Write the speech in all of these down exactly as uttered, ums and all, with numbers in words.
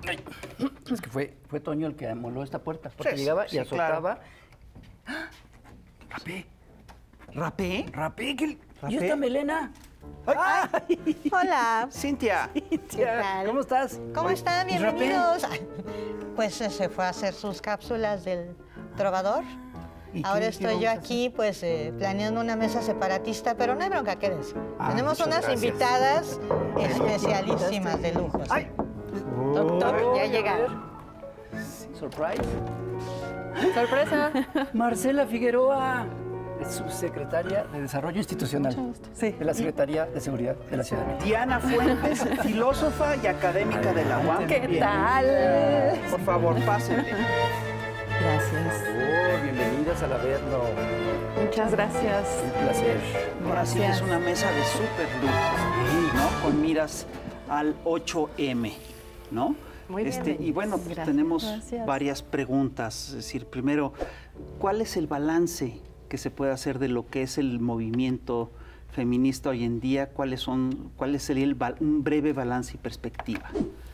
Ay, es que fue, fue Toño el que amoló esta puerta, porque Sí, llegaba sí, y azotaba. claro. ¡Rapé! ¿Rapé? ¡Rapé! ¿Qué? ¿Rapé? ¿Y esta melena? Ay, ¡Ay! Hola. Cintia. Cintia, tal? ¿cómo estás? ¿Cómo están? ¿Y Rapé? Bienvenidos. Pues eh, se fue a hacer sus cápsulas del trovador. ¿Y qué- Ahora qué estoy vamos yo a hacer? aquí, pues, eh, planeando una mesa separatista, pero no hay bronca, quédense. Ah, Tenemos muchas unas gracias. invitadas especialísimas de lujo. ¿sí? Ay, Toc, toc, ya llegaron. Surprise. ¡Sorpresa! Marcela Figueroa es subsecretaria de Desarrollo Institucional Sí. de la Secretaría de Seguridad de la Ciudad de México. Diana Fuentes, filósofa y académica de la U A M. ¿Qué Bien. tal? Por favor, pásenle. Gracias. Oh, bienvenidas al Averno. Muchas gracias. Un placer. Ahora sí que es una mesa de súper lujo, ¿no? Con miras al ocho eme, ¿no? Muy bien. Este, y bueno, pues Gracias. tenemos Gracias. varias preguntas. Es decir, primero, ¿cuál es el balance que se puede hacer de lo que es el movimiento feminista hoy en día? ¿Cuáles son, cuál sería el, ba- un breve balance y perspectiva?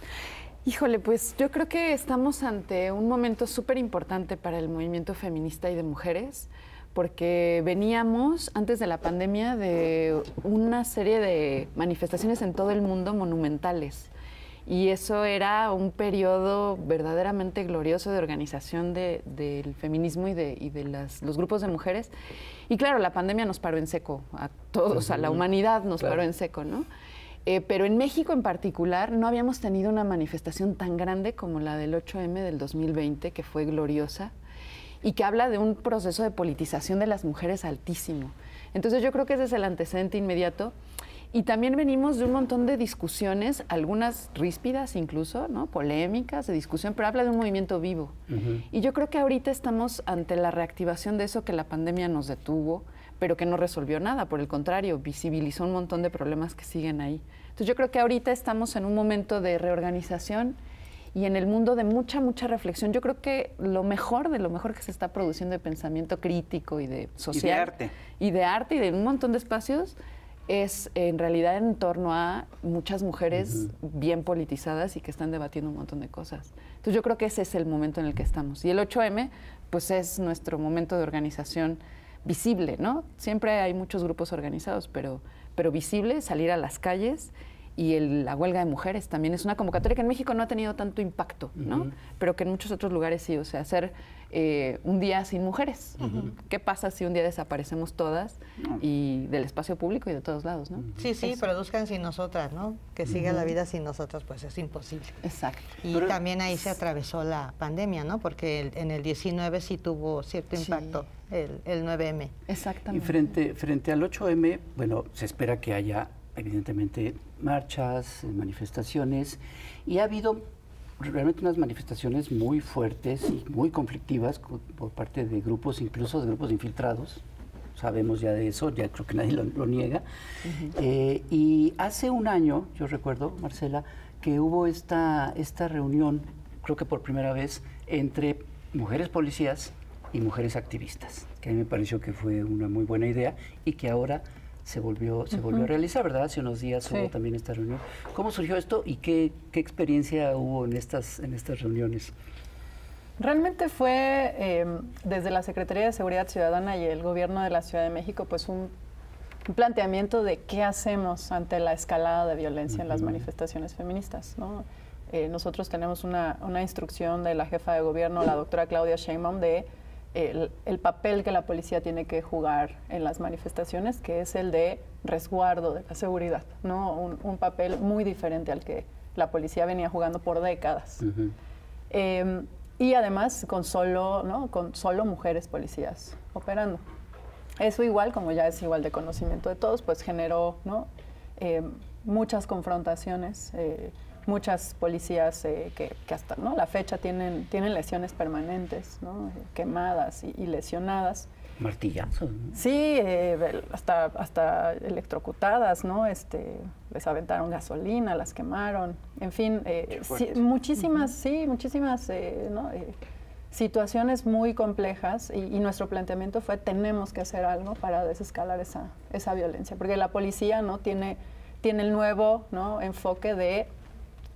Híjole, pues yo creo que estamos ante un momento súper importante para el movimiento feminista y de mujeres, porque veníamos antes de la pandemia de una serie de manifestaciones en todo el mundo monumentales. Y eso era un periodo verdaderamente glorioso de organización de- del feminismo y de, y de las- los grupos de mujeres. Y claro, la pandemia nos paró en seco, a todos, a la humanidad nos Claro. paró en seco, ¿no? Eh, pero en México en particular no habíamos tenido una manifestación tan grande como la del ocho eme del dos mil veinte, que fue gloriosa y que habla de un proceso de politización de las mujeres altísimo. Entonces yo creo que ese es el antecedente inmediato. Y también venimos de un montón de discusiones, algunas ríspidas incluso, ¿no? Polémicas, de discusión, pero habla de un movimiento vivo. Ujú. Y yo creo que ahorita estamos ante la reactivación de eso que la pandemia nos detuvo, pero que no resolvió nada, por el contrario, visibilizó un montón de problemas que siguen ahí. Entonces yo creo que ahorita estamos en un momento de reorganización y en el mundo de mucha, mucha reflexión. Yo creo que lo mejor de lo mejor que se está produciendo de pensamiento crítico y de social. arte. Y de arte y de un montón de espacios es en realidad en torno a muchas mujeres bien politizadas y que están debatiendo un montón de cosas. Entonces yo creo que ese es el momento en el que estamos. Y el ocho eme, pues es nuestro momento de organización visible, ¿no? Siempre hay muchos grupos organizados, pero, pero visible, salir a las calles. Y el- la huelga de mujeres también es una convocatoria que en México no ha tenido tanto impacto, ¿no? Ujú. Pero que en muchos otros lugares sí, o sea, hacer eh, un día sin mujeres. ¿Qué pasa si un día desaparecemos todas y del espacio público y de todos lados, ¿no? Sí, sí, Eso. produzcan sin nosotras, ¿no? Que siga la vida sin nosotras, pues es imposible. Exacto. Y Pero- también ahí se atravesó la pandemia, ¿no? Porque el- en el diecinueve sí tuvo cierto Sí. impacto el, el nueve eme. Y Exactamente. frente, frente al ocho eme, bueno, se espera que haya evidentemente marchas, eh, manifestaciones, y ha habido realmente unas manifestaciones muy fuertes y muy conflictivas co- por parte de grupos, incluso de grupos infiltrados. Sabemos ya de eso, ya creo que nadie lo, lo niega. Eh, y hace un año, yo recuerdo, Marcela, que hubo esta, esta reunión, creo que por primera vez, entre mujeres policías y mujeres activistas, que a mí me pareció que fue una muy buena idea y que ahora se volvió, se volvió a realizar, ¿verdad? Hace unos días Sí. hubo también esta reunión. ¿Cómo surgió esto y qué, qué experiencia hubo en estas, en estas reuniones? Realmente fue eh, desde la Secretaría de Seguridad Ciudadana y el Gobierno de la Ciudad de México, pues un, un planteamiento de qué hacemos ante la escalada de violencia en las manifestaciones feministas, ¿no? Eh, nosotros tenemos una, una instrucción de la jefa de gobierno, la doctora Claudia Sheinbaum, de el, el papel que la policía tiene que jugar en las manifestaciones, que es el de resguardo de la seguridad, ¿no? Un, un papel muy diferente al que la policía venía jugando por décadas. Ujú. Eh, y además con solo, ¿no? con solo mujeres policías operando. Eso igual, como ya es igual de conocimiento de todos, pues generó, ¿no? eh, muchas confrontaciones, eh, muchas policías eh, que, que hasta, ¿no? la fecha tienen, tienen lesiones permanentes, ¿no? eh, quemadas y, y lesionadas. Martillazos, ¿no? Sí, eh, hasta, hasta electrocutadas, ¿no? Este, les aventaron gasolina, las quemaron, en fin, eh, Qué sí, fuerte. muchísimas, sí, muchísimas eh, ¿no? eh, situaciones muy complejas y, y nuestro planteamiento fue tenemos que hacer algo para desescalar esa, esa violencia, porque la policía, ¿no? tiene, tiene el nuevo, ¿no? enfoque de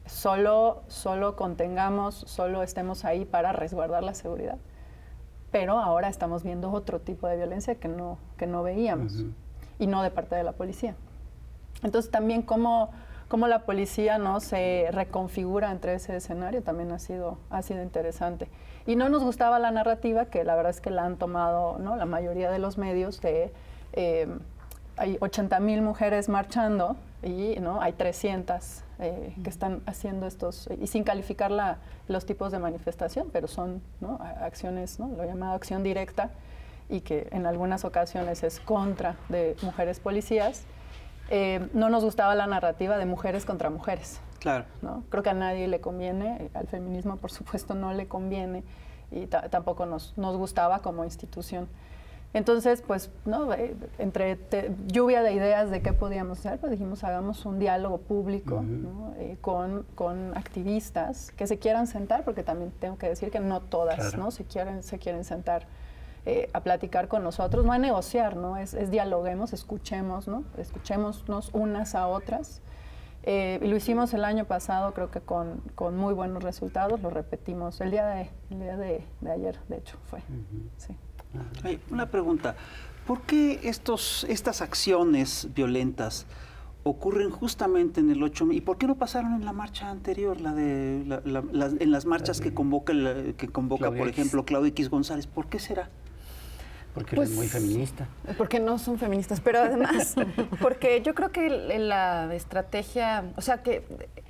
solo, solo contengamos, solo estemos ahí para resguardar la seguridad. Pero ahora estamos viendo otro tipo de violencia que no, que no veíamos, uh-huh. y no de parte de la policía. Entonces también cómo, cómo la policía, ¿no?, se reconfigura entre ese escenario también ha sido, ha sido interesante. Y no nos gustaba la narrativa, que la verdad es que la han tomado, ¿no?, la mayoría de los medios, de eh, hay ochenta mil mujeres marchando y, ¿no?, hay trescientas eh, que están haciendo estos, y sin calificar la, los tipos de manifestación, pero son, ¿no?, acciones, ¿no?, lo llamado acción directa, y que en algunas ocasiones es contra de mujeres policías. Eh, no nos gustaba la narrativa de mujeres contra mujeres. Claro. ¿No? Creo que a nadie le conviene, al feminismo por supuesto no le conviene, y tampoco nos, nos gustaba como institución. Entonces, pues, ¿no?, eh, entre te, lluvia de ideas de qué podíamos hacer, pues dijimos, hagamos un diálogo público, uh-huh. ¿no?, eh, con, con activistas que se quieran sentar, porque también tengo que decir que no todas, claro. ¿no?, se quieren, se quieren sentar eh, a platicar con nosotros, no a negociar, ¿no?, es, es dialoguemos, escuchemos, ¿no?, escuchémonos unas a otras. Eh, y lo hicimos el año pasado, creo que con, con muy buenos resultados, lo repetimos el día de, el día de, de ayer, de hecho, fue, uh-huh. sí. Hey, una pregunta, ¿por qué estos, estas acciones violentas ocurren justamente en el ocho M? ¿Y por qué no pasaron en la marcha anterior, la de la, la, la, en las marchas que convoca, la, que convoca por ejemplo, Claudia X González? ¿Por qué será? Porque pues, es muy feminista. Porque no son feministas, pero además, porque yo creo que la estrategia, o sea, que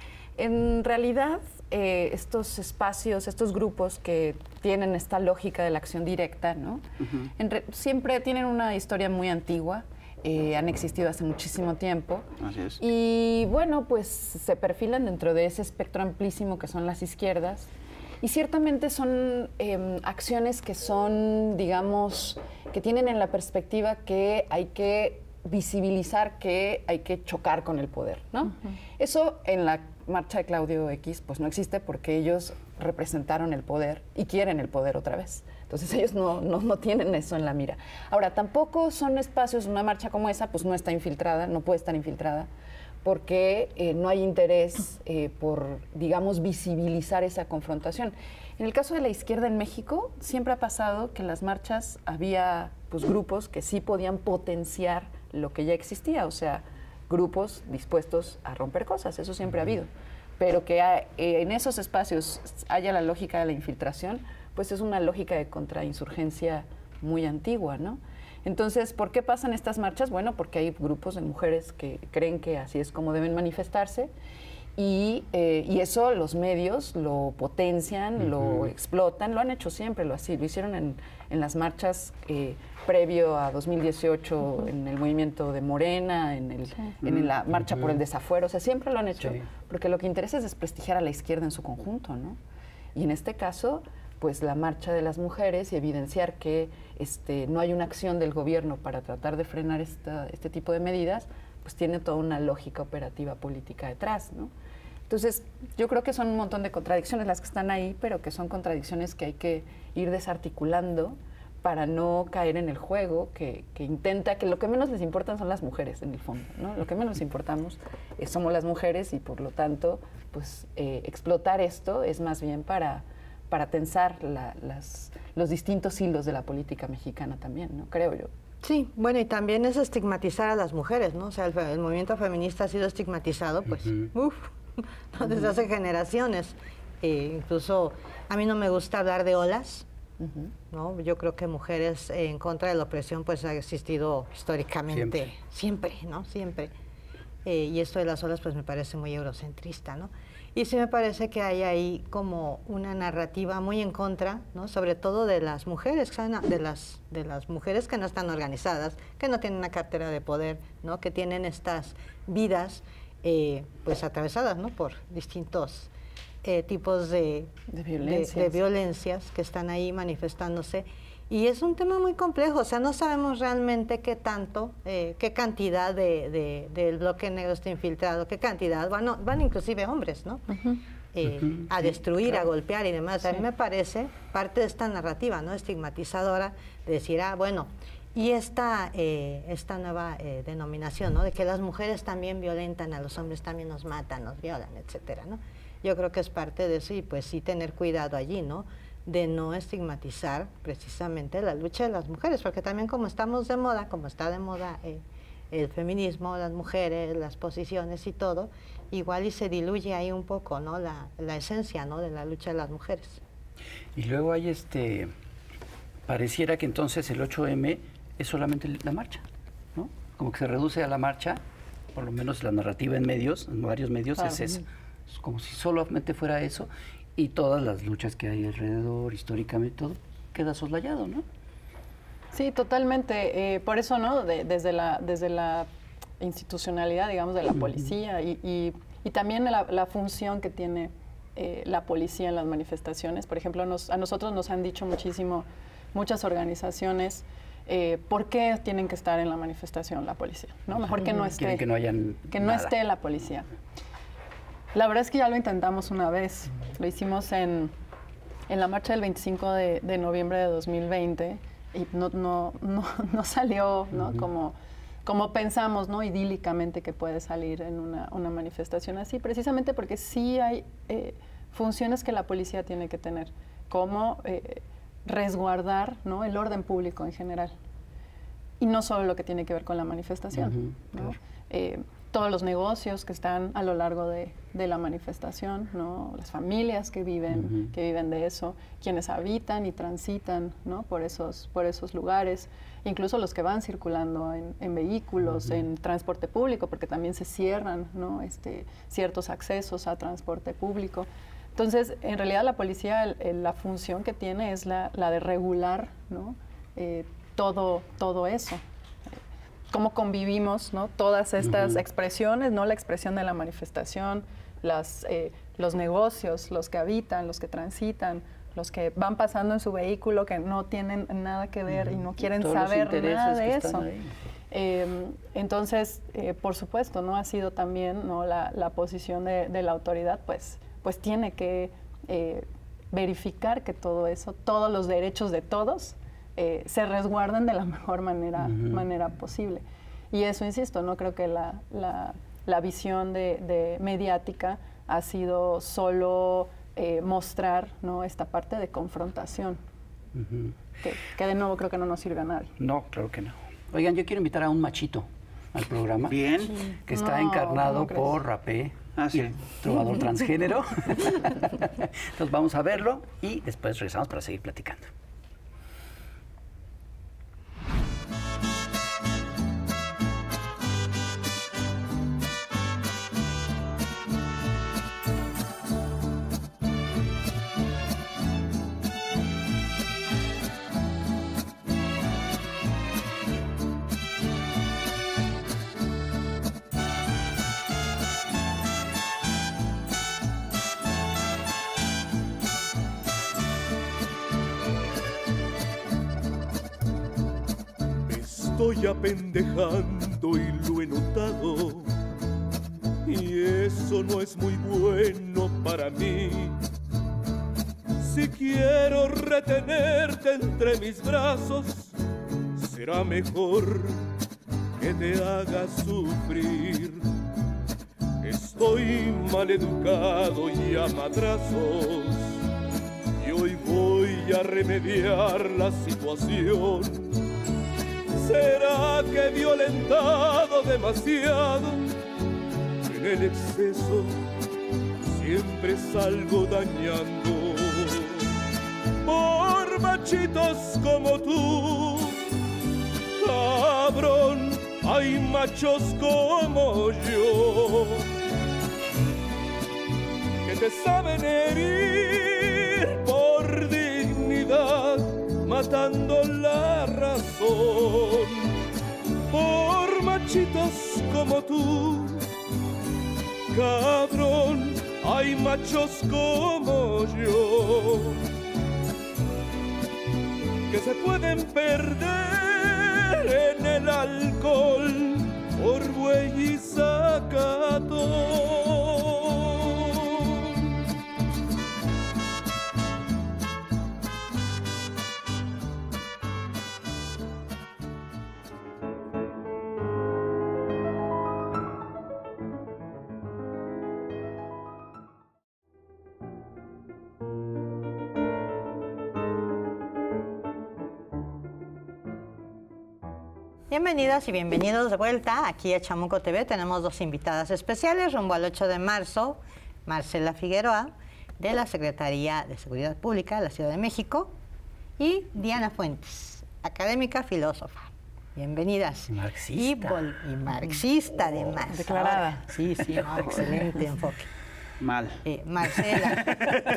en realidad eh, estos espacios, estos grupos que tienen esta lógica de la acción directa, ¿no? Uh-huh. en re, siempre tienen una historia muy antigua, eh, han existido hace muchísimo tiempo. Así es. Y bueno, pues se perfilan dentro de ese espectro amplísimo que son las izquierdas. Y ciertamente son eh, acciones que son, digamos, que tienen en la perspectiva que hay que visibilizar, que hay que chocar con el poder, ¿no? Uh-huh. Eso en la marcha de Claudio X pues no existe, porque ellos representaron el poder y quieren el poder otra vez. Entonces ellos no, no, no tienen eso en la mira. Ahora, tampoco son espacios, una marcha como esa pues no está infiltrada, no puede estar infiltrada, porque eh, no hay interés eh, por, digamos, visibilizar esa confrontación. En el caso de la izquierda en México, siempre ha pasado que en las marchas había pues, grupos que sí podían potenciar lo que ya existía, o sea, grupos dispuestos a romper cosas, eso siempre ha habido. Pero que hay, eh, en esos espacios haya la lógica de la infiltración, pues es una lógica de contrainsurgencia muy antigua, ¿no? Entonces, ¿por qué pasan estas marchas? Bueno, porque hay grupos de mujeres que creen que así es como deben manifestarse, y, eh, y eso los medios lo potencian, uh-huh. lo explotan, lo han hecho siempre, lo así, lo hicieron en, en las marchas eh, previo a dos mil dieciocho, uh-huh. en el movimiento de Morena, en, el, sí. en la marcha uh-huh. por el desafuero, o sea, siempre lo han hecho, sí. porque lo que interesa es desprestigiar a la izquierda en su conjunto, ¿no? Y en este caso, pues la marcha de las mujeres y evidenciar que este, no hay una acción del gobierno para tratar de frenar esta, este tipo de medidas, pues tiene toda una lógica operativa política detrás, ¿no? Entonces, yo creo que son un montón de contradicciones las que están ahí, pero que son contradicciones que hay que ir desarticulando para no caer en el juego que, que intenta, que lo que menos les importan son las mujeres en el fondo, ¿no? Lo que menos les importamos eh, somos las mujeres, y por lo tanto, pues eh, explotar esto es más bien para... para tensar la, las, los distintos hilos de la política mexicana también, ¿no? Creo yo. Sí, bueno, y también es estigmatizar a las mujeres, ¿no? O sea, el, el movimiento feminista ha sido estigmatizado, pues, uh-huh. uff, ¿no? desde uh-huh. hace generaciones. E incluso a mí no me gusta hablar de olas, uh-huh. ¿no? Yo creo que mujeres eh, en contra de la opresión, pues, ha existido históricamente, siempre, siempre ¿no? Siempre. Eh, y esto de las olas, pues, me parece muy eurocentrista, ¿no? Y sí me parece que hay ahí como una narrativa muy en contra, ¿no? Sobre todo de las mujeres, de las, de las mujeres que no están organizadas, que no tienen una cartera de poder, ¿no? Que tienen estas vidas eh, pues atravesadas, ¿no? Por distintos eh, tipos de, de, violencias. De, de violencias que están ahí manifestándose. Y es un tema muy complejo, o sea, no sabemos realmente qué tanto, eh, qué cantidad de, de, del bloque negro está infiltrado, qué cantidad, bueno, van inclusive hombres, ¿no? Uh-huh. Eh, uh-huh. A destruir, sí, claro. a golpear y demás. Sí. A mí me parece parte de esta narrativa, ¿no? Estigmatizadora, de decir, ah, bueno, y esta, eh, esta nueva eh, denominación, ¿no? De que las mujeres también violentan, a los hombres también nos matan, nos violan, etcétera, ¿no? yo creo que es parte de eso y pues sí tener cuidado allí, ¿no? De no estigmatizar precisamente la lucha de las mujeres, porque también como estamos de moda, como está de moda eh, el feminismo, las mujeres, las posiciones y todo, igual y se diluye ahí un poco, ¿no? La, la esencia, ¿no? De la lucha de las mujeres. Y luego hay este, pareciera que entonces el ocho eme es solamente la marcha, ¿no? Como que se reduce a la marcha, por lo menos la narrativa en medios, en varios medios Ah, es eso, es como si solamente fuera eso y todas las luchas que hay alrededor, históricamente, todo queda soslayado, ¿no? Sí, totalmente. Eh, por eso, ¿no? De- desde, la, desde la institucionalidad, digamos, de la policía y, y, y también la, la función que tiene eh, la policía en las manifestaciones. Por ejemplo, nos, a nosotros nos han dicho muchísimo, muchas organizaciones, eh, ¿por qué tienen que estar en la manifestación la policía? ¿No? Mejor que no esté, Quieren que no hayan que no nada. esté la policía. La verdad es que ya lo intentamos una vez. Lo hicimos en, en la marcha del veinticinco de, de noviembre de dos mil veinte y no, no, no, no salió, ¿no? Ujú. como, como pensamos, ¿no? Idílicamente que puede salir en una, una manifestación así, precisamente porque sí hay eh, funciones que la policía tiene que tener, como eh, resguardar, ¿no? El orden público en general. Y no solo lo que tiene que ver con la manifestación, Ujú, ¿no? claro. Eh, todos los negocios que están a lo largo de, de la manifestación, ¿no? Las familias que viven, Ujú. que viven de eso, quienes habitan y transitan, ¿no? por, esos, por esos lugares, incluso los que van circulando en, en vehículos, Ujú. en transporte público, porque también se cierran, ¿no? este, ciertos accesos a transporte público. Entonces, en realidad la policía, el, el, la función que tiene es la, la de regular, ¿no? eh, todo, todo eso. Cómo convivimos, ¿no? Todas estas Ujú. expresiones, ¿no? La expresión de la manifestación, las, eh, los negocios, los que habitan, los que transitan, los que van pasando en su vehículo que no tienen nada que ver y no quieren Todos los saber intereses nada que de están eso. ahí. Eh, entonces, eh, por supuesto, ¿no? Ha sido también, ¿no? la, la posición de, de la autoridad, pues, pues tiene que eh, verificar que todo eso, todos los derechos de todos, eh, se resguarden de la mejor manera, Ujú. manera posible. Y eso, insisto, no creo que la, la, la visión de, de mediática ha sido solo eh, mostrar, ¿no? esta parte de confrontación, Ujú. que, que de nuevo creo que no nos sirve a nadie. No, claro que no. Oigan, yo quiero invitar a un machito al programa. Bien. Que está No, encarnado ¿cómo crees? por Rapé, Ah, sí. y el trovador transgénero. Entonces vamos a verlo y después regresamos para seguir platicando. Estoy apendejando y lo he notado, y eso no es muy bueno para mí. Si quiero retenerte entre mis brazos, será mejor que te hagas sufrir. Estoy mal educado y a madrazos, y hoy voy a remediar la situación. ¿Será que he violentado demasiado? En el exceso siempre salgo dañando. Por machitos como tú, cabrón, hay machos como yo, que te saben herir por dignidad, matando la razón. Por machitos como tú, cabrón, hay machos como yo, que se pueden perder en el alcohol por buey y zacatón. Bienvenidas y bienvenidos de vuelta aquí a Chamuco T V. Tenemos dos invitadas especiales rumbo al ocho de marzo. Marcela Figueroa, de la Secretaría de Seguridad Pública de la Ciudad de México, y Diana Fuentes, académica, filósofa. Bienvenidas. Marxista. Y, y marxista, además. Oh, declarada. Ahora, sí, sí, no, excelente enfoque. Mal. Eh, Marcela.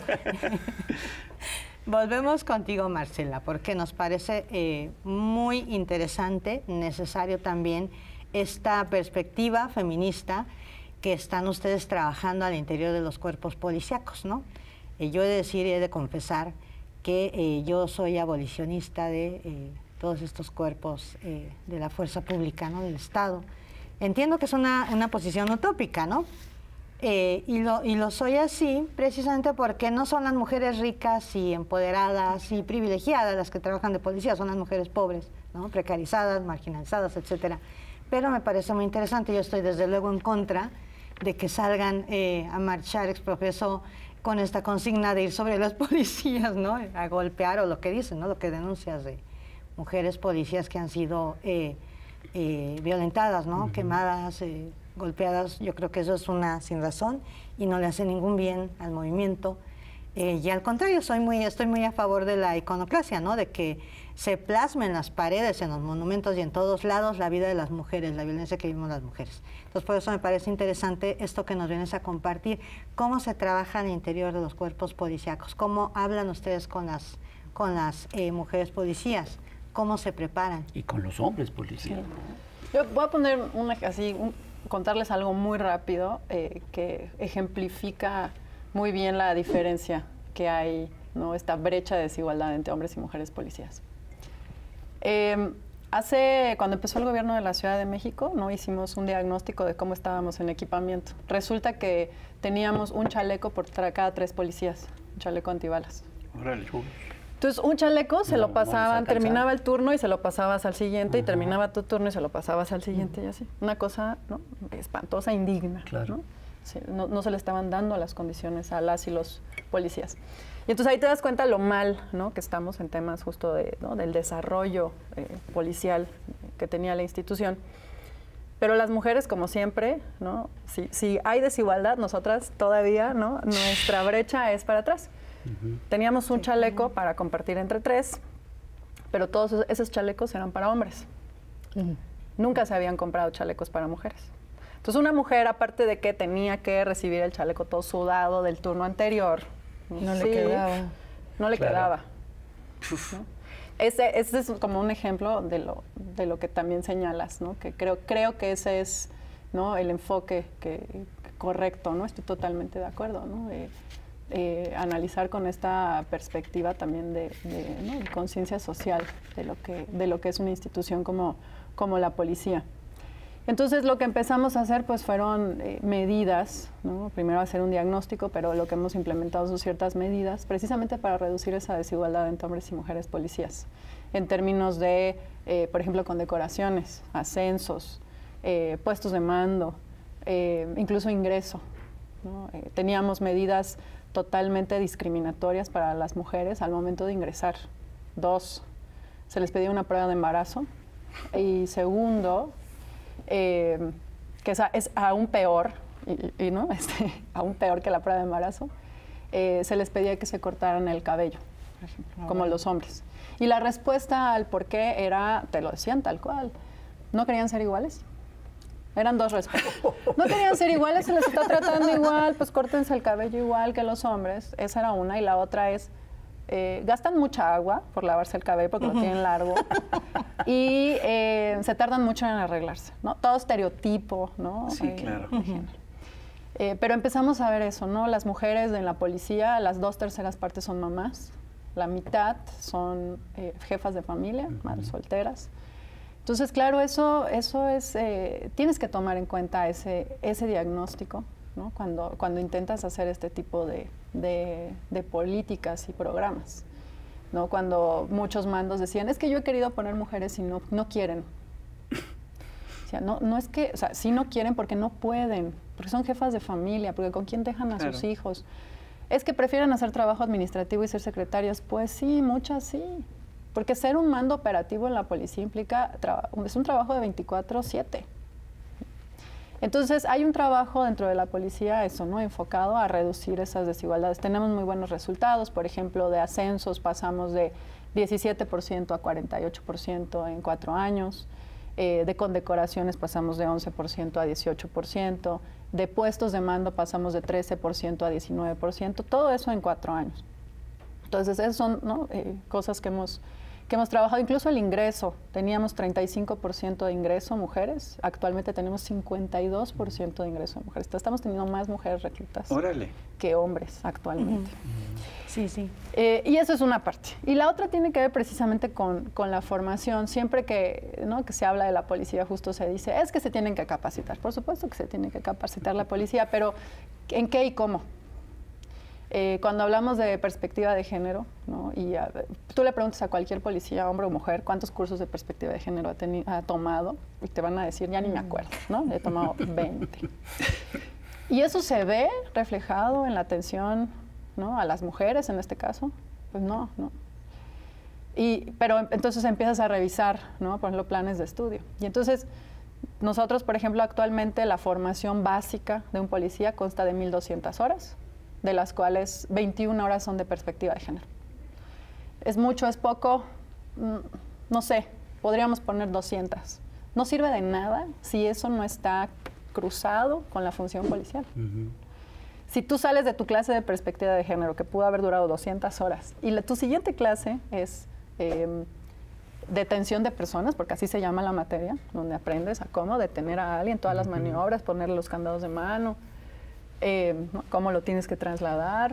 Volvemos contigo, Marcela, porque nos parece eh, muy interesante, necesario también, esta perspectiva feminista que están ustedes trabajando al interior de los cuerpos policíacos, ¿no? Eh, yo he de decir y he de confesar que eh, yo soy abolicionista de eh, todos estos cuerpos eh, de la fuerza pública, ¿no? Del Estado. Entiendo que es una, una posición utópica, ¿no? Eh, y, lo, y lo soy así precisamente porque no son las mujeres ricas y empoderadas y privilegiadas las que trabajan de policía, son las mujeres pobres, ¿no? Precarizadas, marginalizadas, etcétera. Pero me parece muy interesante, yo estoy desde luego en contra de que salgan eh, a marchar exprofeso con esta consigna de ir sobre los policías, ¿no? A golpear, o lo que dicen, ¿no? Lo que denuncias de mujeres policías que han sido eh, eh, violentadas, ¿no? Uh-huh. Quemadas, eh, golpeadas. Yo creo que eso es una sin razón y no le hace ningún bien al movimiento. Eh, y al contrario, soy muy, estoy muy a favor de la iconoclasia, ¿no? De que se plasme en las paredes, en los monumentos y en todos lados la vida de las mujeres, la violencia que vivimos las mujeres. Entonces, por eso me parece interesante esto que nos vienes a compartir, cómo se trabaja al interior de los cuerpos policíacos, cómo hablan ustedes con las, con las eh, mujeres policías, cómo se preparan. Y con los hombres policías. Sí. Yo voy a poner una, así, un, contarles algo muy rápido eh, que ejemplifica muy bien la diferencia que hay, ¿no? Esta brecha de desigualdad entre hombres y mujeres policías. Eh, hace, cuando empezó el gobierno de la Ciudad de México, ¿no? Hicimos un diagnóstico de cómo estábamos en equipamiento. Resulta que teníamos un chaleco por cada tres policías, un chaleco antibalas. Órale. Entonces, un chaleco se No, lo no pasaban, les terminaba el turno y se lo pasabas al siguiente, Ajá. y terminaba tu turno y se lo pasabas al siguiente, y así. Una cosa, ¿no? Espantosa, indigna, Claro. ¿no? Sí, no, no se le estaban dando las condiciones a las y los policías. Y entonces ahí te das cuenta lo mal, ¿no? Que estamos en temas justo de, ¿no? del desarrollo eh, policial que tenía la institución. Pero las mujeres, como siempre, ¿no? Si, si hay desigualdad, nosotras todavía, ¿no? Nuestra brecha es para atrás. Uh-huh. Teníamos un chaleco para compartir entre tres, pero todos esos chalecos eran para hombres. Uh-huh. Nunca se habían comprado chalecos para mujeres. Entonces, una mujer, aparte de que tenía que recibir el chaleco todo sudado del turno anterior, no sí, le quedaba. No le Claro. quedaba. ¿No? Ese, ese es como un ejemplo de lo, de lo que también señalas, ¿no? Que creo, creo que ese es, ¿no? el enfoque que, que correcto, ¿no? Estoy totalmente de acuerdo, ¿no? De, eh, analizar con esta perspectiva también de, de, ¿no? de conciencia social de lo que, de lo que es una institución como, como la policía. Entonces, lo que empezamos a hacer pues fueron eh, medidas, ¿no? Primero hacer un diagnóstico, pero lo que hemos implementado son ciertas medidas precisamente para reducir esa desigualdad entre hombres y mujeres policías, en términos de, eh, por ejemplo, condecoraciones, ascensos, eh, puestos de mando, eh, incluso ingreso, ¿no? Eh, teníamos medidas totalmente discriminatorias para las mujeres al momento de ingresar. Dos, se les pedía una prueba de embarazo. Y segundo, Eh, que es, es aún peor, y, y no, este, aún peor que la prueba de embarazo, eh, se les pedía que se cortaran el cabello, por ejemplo, como los hombres. Y la respuesta al por qué era, te lo decían tal cual, no querían ser iguales. Eran dos respuestas. No querían ser iguales, se les está tratando igual, pues córtense el cabello igual que los hombres. Esa era una. Y la otra es, Eh, gastan mucha agua por lavarse el cabello porque uh-huh. lo tienen largo y eh, se tardan mucho en arreglarse, ¿no? Todo estereotipo, ¿no? Sí, eh, claro. Uh-huh. eh, pero empezamos a ver eso, ¿no? Las mujeres en la policía, las dos terceras partes son mamás, la mitad son eh, jefas de familia, uh-huh. madres solteras. Entonces, claro, eso, eso es, eh, tienes que tomar en cuenta ese, ese diagnóstico, ¿no? Cuando, cuando intentas hacer este tipo de, de, de políticas y programas, ¿no? Cuando muchos mandos decían, es que yo he querido poner mujeres y no, no quieren. O sea, no, no es que, o sea, sí no quieren porque no pueden, porque son jefas de familia, porque con quién dejan a claro. sus hijos. Es que prefieren hacer trabajo administrativo y ser secretarias. Pues sí, muchas sí. porque ser un mando operativo en la policía implica, es un trabajo de veinticuatro siete. Entonces, hay un trabajo dentro de la policía, eso, ¿no?, enfocado a reducir esas desigualdades. Tenemos muy buenos resultados, por ejemplo, de ascensos pasamos de diecisiete por ciento a cuarenta y ocho por ciento en cuatro años, eh, de condecoraciones pasamos de once por ciento a dieciocho por ciento, de puestos de mando pasamos de trece por ciento a diecinueve por ciento, todo eso en cuatro años. Entonces, esas son, ¿no?, eh, cosas que hemos... que hemos trabajado, incluso el ingreso, teníamos treinta y cinco por ciento de ingreso mujeres, actualmente tenemos cincuenta y dos por ciento de ingreso de mujeres. Entonces, estamos teniendo más mujeres reclutas Órale. que hombres actualmente. Uh-huh. Sí, sí. Eh, y eso es una parte. Y la otra tiene que ver precisamente con, con la formación. Siempre que, ¿no?, que se habla de la policía, justo se dice, es que se tienen que capacitar. Por supuesto que se tiene que capacitar la policía, pero ¿en qué y cómo? Eh, cuando hablamos de perspectiva de género, ¿no?, y a, tú le preguntas a cualquier policía, hombre o mujer, cuántos cursos de perspectiva de género ha, teni, ha tomado, y te van a decir, ya ni me acuerdo, ¿no? He tomado veinte. Y eso se ve reflejado en la atención, ¿no?, a las mujeres en este caso. Pues no, no. Y, pero entonces empiezas a revisar, ¿no?, por ejemplo, planes de estudio. Y entonces, nosotros, por ejemplo, actualmente la formación básica de un policía consta de mil doscientas horas, de las cuales veintiuna horas son de perspectiva de género. ¿Es mucho, es poco? No sé, podríamos poner doscientas. No sirve de nada si eso no está cruzado con la función policial. Uh-huh. Si tú sales de tu clase de perspectiva de género, que pudo haber durado doscientas horas, y la, tu siguiente clase es eh, detención de personas, porque así se llama la materia, donde aprendes a cómo detener a alguien, todas las maniobras, ponerle los candados de mano, Eh, cómo lo tienes que trasladar,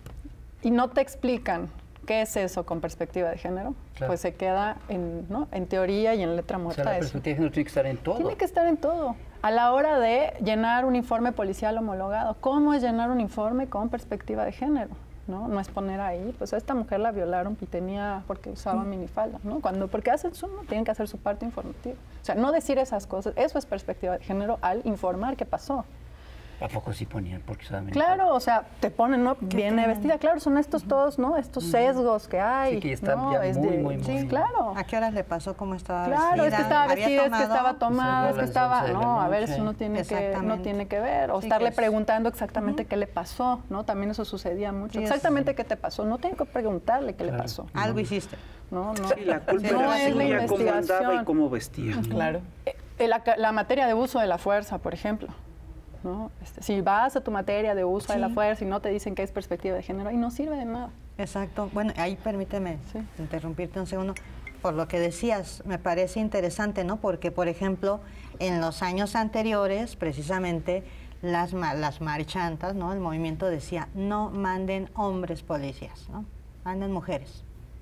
y no te explican qué es eso con perspectiva de género, claro, pues se queda en, ¿no?, en teoría y en letra muerta. O sea, la eso. perspectiva de género tiene que estar en todo. Tiene que estar en todo. A la hora de llenar un informe policial homologado, ¿cómo es llenar un informe con perspectiva de género? No, no es poner ahí, pues a esta mujer la violaron y tenía, porque usaba mm. minifalda, ¿no? Cuando, porque hacen su, ¿no?, tienen que hacer su parte informativa. O sea, no decir esas cosas, eso es perspectiva de género al informar qué pasó. ¿A poco sí ponían? Porque claro, o sea, te ponen, ¿no?, viene tienen? vestida, claro, son estos uh-huh. todos, ¿no?, estos sesgos que hay. Sí, que están ¿no? ya es muy, de, muy, muy, sí, muy. claro. ¿A qué horas le pasó? ¿Cómo estaba claro, vestida? Claro, es que estaba vestida, es que estaba tomada, es que estaba, no, a ver, eso no tiene que, no tiene que ver. O sí, estarle preguntando exactamente uh-huh. qué le pasó, ¿no? También eso sucedía mucho. Sí, exactamente sí. qué te pasó, no tengo que preguntarle qué claro. le pasó. Algo hiciste. No, no. Sí, la culpa no era es la suya, cómo andaba y cómo vestía. Uh-huh. Claro. Eh, la, la materia de uso de la fuerza, por ejemplo. ¿No? Este, si vas a tu materia de uso sí. de la fuerza y no te dicen que es perspectiva de género, y no sirve de nada. Exacto. Bueno, ahí permíteme sí. interrumpirte un segundo. Por lo que decías, me parece interesante, ¿no? Porque, por ejemplo, en los años anteriores, precisamente, las, las marchantas, ¿no?, el movimiento decía, no manden hombres policías, ¿no? Manden mujeres.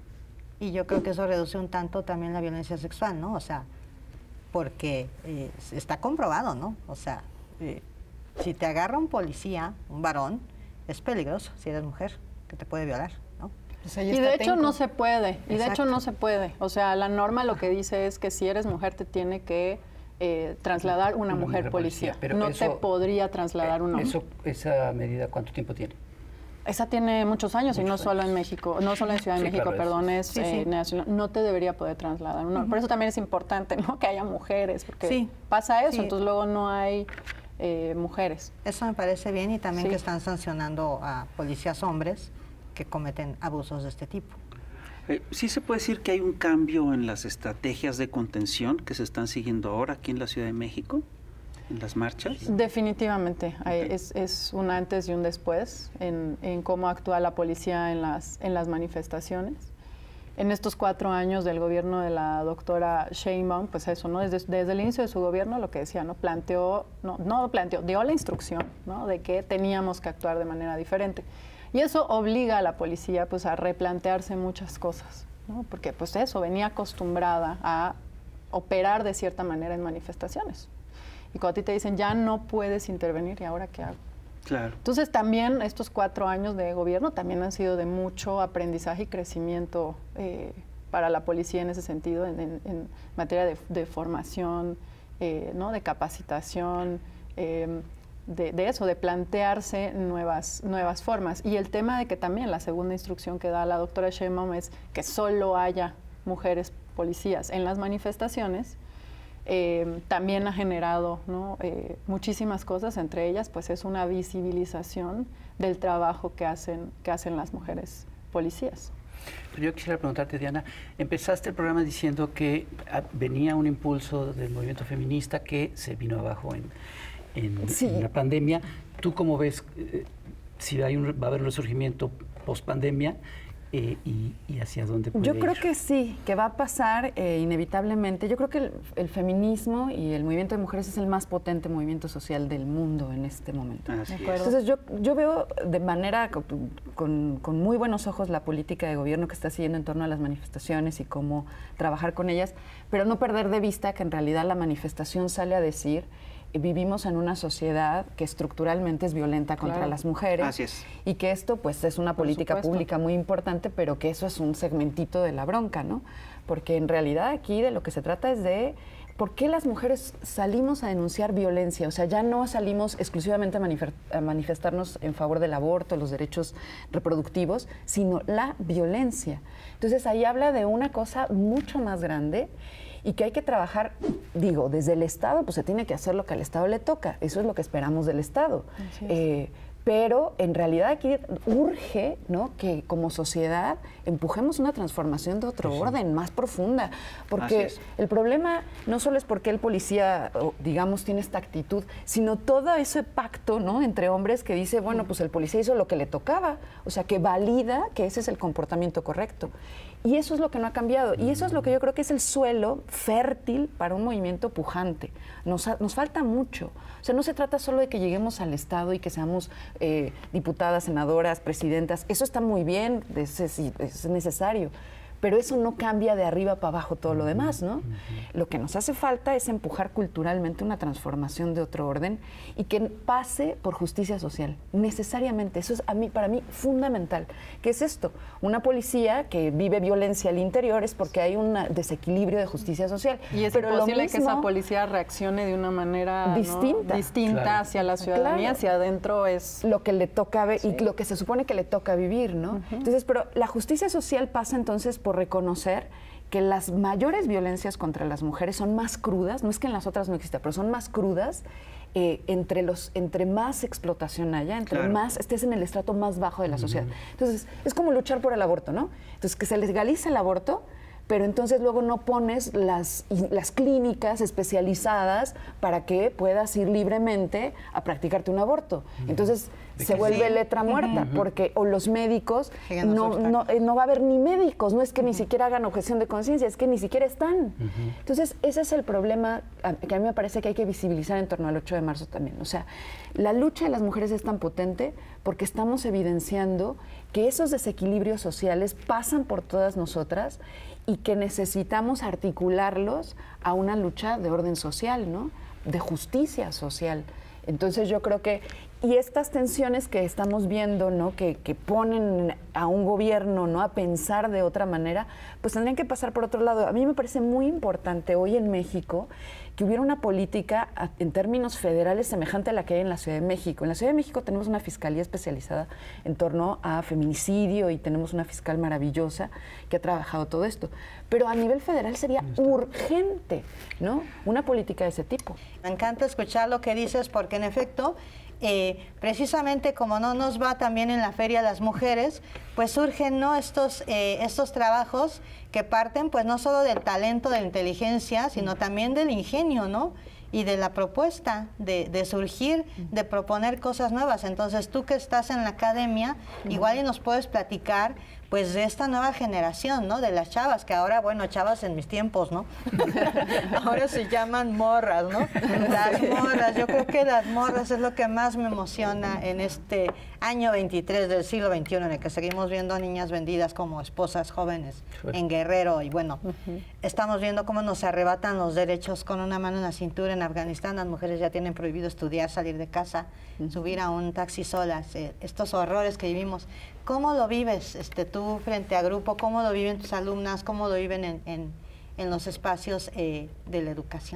Y yo creo que eso reduce un tanto también la violencia sexual, ¿no? O sea, porque eh, está comprobado, ¿no? O sea, eh, si te agarra un policía, un varón, es peligroso si eres mujer, que te puede violar, ¿no? Pues y de hecho no se puede, y de hecho no se puede. O sea, la norma lo que dice es que si eres mujer te tiene que eh, trasladar una, una mujer, mujer policía. policía. No eso, te podría trasladar eh, un hombre. Eso, ¿Esa medida cuánto tiempo tiene? Esa tiene muchos años muchos y no años. solo en México, no solo en Ciudad de sí, México, claro, perdón, es sí, eh, sí. nacional. No te debería poder trasladar. No, uh-huh. Por eso también es importante, ¿no?, que haya mujeres, porque sí. pasa eso, sí. entonces luego no hay eh, mujeres. Eso me parece bien, y también sí. que están sancionando a policías hombres que cometen abusos de este tipo. Eh, ¿Sí se puede decir que hay un cambio en las estrategias de contención que se están siguiendo ahora aquí en la Ciudad de México, en las marchas? Definitivamente, hay, okay. es, es un antes y un después en, en cómo actúa la policía en las, en las manifestaciones. En estos cuatro años del gobierno de la doctora Sheinbaum, pues eso, ¿no? Desde, desde el inicio de su gobierno, lo que decía, ¿no? Planteó, no, no planteó, dio la instrucción, ¿no?, de que teníamos que actuar de manera diferente. Y eso obliga a la policía, pues, a replantearse muchas cosas, ¿no? Porque, pues, eso, venía acostumbrada a operar de cierta manera en manifestaciones. Y cuando a ti te dicen, ya no puedes intervenir, ¿y ahora qué hago? Claro. Entonces, también estos cuatro años de gobierno también han sido de mucho aprendizaje y crecimiento eh, para la policía en ese sentido, en, en, en materia de, de formación, eh, ¿no?, de capacitación, eh, de, de eso, de plantearse nuevas, nuevas formas. Y el tema de que también la segunda instrucción que da la doctora Sheinbaum es que solo haya mujeres policías en las manifestaciones, eh, también ha generado, ¿no? eh, muchísimas cosas, entre ellas pues es una visibilización del trabajo que hacen, que hacen las mujeres policías. Pero yo quisiera preguntarte, Diana, empezaste el programa diciendo que ah, venía un impulso del movimiento feminista que se vino abajo en, en, sí. en la pandemia. ¿Tú cómo ves eh, si hay un, va a haber un resurgimiento post-pandemia eh, y, y hacia dónde puede Yo creo ir? que sí, que va a pasar eh, inevitablemente. Yo creo que el, el feminismo y el movimiento de mujeres es el más potente movimiento social del mundo en este momento. Así es. Entonces yo, yo veo de manera con, con, con muy buenos ojos la política de gobierno que está siguiendo en torno a las manifestaciones y cómo trabajar con ellas, pero no perder de vista que en realidad la manifestación sale a decir: vivimos en una sociedad que estructuralmente es violenta contra Claro. las mujeres. Así es. Y que esto pues es una Por política supuesto. pública muy importante, pero que eso es un segmentito de la bronca, ¿no? Porque en realidad aquí de lo que se trata es de por qué las mujeres salimos a denunciar violencia. O sea, ya no salimos exclusivamente a, manifer- a manifestarnos en favor del aborto, los derechos reproductivos, sino la violencia. Entonces ahí habla de una cosa mucho más grande y que hay que trabajar, digo, desde el Estado, pues se tiene que hacer lo que al Estado le toca. Eso es lo que esperamos del Estado. Así es. Eh, pero en realidad aquí urge, ¿no?, que como sociedad empujemos una transformación de otro orden, más profunda. Porque Así es. el problema no solo es porque el policía, o, digamos, tiene esta actitud, sino todo ese pacto, ¿no?, entre hombres que dice, bueno, pues el policía hizo lo que le tocaba. O sea, que valida que ese es el comportamiento correcto. Y eso es lo que no ha cambiado. Y eso es lo que yo creo que es el suelo fértil para un movimiento pujante. Nos, ha- nos falta mucho. O sea, no se trata solo de que lleguemos al Estado y que seamos eh, diputadas, senadoras, presidentas. Eso está muy bien, es, es- es necesario. Pero eso no cambia de arriba para abajo todo lo demás, ¿no? Lo que nos hace falta es empujar culturalmente una transformación de otro orden y que pase por justicia social, necesariamente. Eso es a mí, para mí fundamental. ¿Qué es esto? Una policía que vive violencia al interior es porque hay un desequilibrio de justicia social. Y es Pero lo imposible que esa mismo- policía reaccione de una manera, ¿no?, Distinta. distinta Claro. hacia la ciudadanía, Claro. hacia adentro es... lo que le toca ver y lo que se supone que le toca vivir, ¿no? Entonces, pero la justicia social pasa entonces por reconocer que las mayores violencias contra las mujeres son más crudas, no es que en las otras no exista, pero son más crudas eh, entre los entre más explotación haya, entre Claro. más estés en el estrato más bajo de la sociedad. Entonces, es como luchar por el aborto, ¿no? Entonces, que se legalice el aborto, pero entonces luego no pones las, y- las clínicas especializadas para que puedas ir libremente a practicarte un aborto. Entonces se vuelve sí. letra muerta, porque o los médicos, Siguen los no, obstáculos. no, eh, no va a haber ni médicos, no es que ni siquiera hagan objeción de conciencia, es que ni siquiera están. Entonces ese es el problema a- que a mí me parece que hay que visibilizar en torno al ocho de marzo también. O sea, la lucha de las mujeres es tan potente porque estamos evidenciando que esos desequilibrios sociales pasan por todas nosotras y que necesitamos articularlos a una lucha de orden social, ¿no?, de justicia social. Entonces yo creo que, y estas tensiones que estamos viendo, ¿no?, que, que ponen a un gobierno, ¿no?, a pensar de otra manera, pues tendrían que pasar por otro lado. A mí me parece muy importante hoy en México que hubiera una política a- en términos federales semejante a la que hay en la Ciudad de México. En la Ciudad de México tenemos una fiscalía especializada en torno a feminicidio y tenemos una fiscal maravillosa que ha trabajado todo esto. Pero a nivel federal sería urgente, ¿no?, una política de ese tipo. Me encanta escuchar lo que dices porque en efecto, eh, precisamente como no nos va también en la feria las mujeres, pues surgen, ¿no?, estos, eh, estos trabajos que parten pues no solo del talento, de la inteligencia, sino también del ingenio, ¿no?, y de la propuesta, de, de surgir, de proponer cosas nuevas. Entonces tú que estás en la academia, igual y nos puedes platicar pues de esta nueva generación, ¿no?, de las chavas, que ahora, bueno, chavas en mis tiempos, ¿no? Ahora se llaman morras, ¿no? Las morras, yo creo que las morras es lo que más me emociona en este año veintitrés del siglo veintiuno, en el que seguimos viendo a niñas vendidas como esposas jóvenes en Guerrero, y bueno, estamos viendo cómo nos arrebatan los derechos con una mano en la cintura. En Afganistán las mujeres ya tienen prohibido estudiar, salir de casa, subir a un taxi solas, eh, estos horrores que vivimos. ¿Cómo lo vives este, tú frente a grupo? ¿Cómo lo viven tus alumnas? ¿Cómo lo viven en, en, en los espacios eh, de la educación?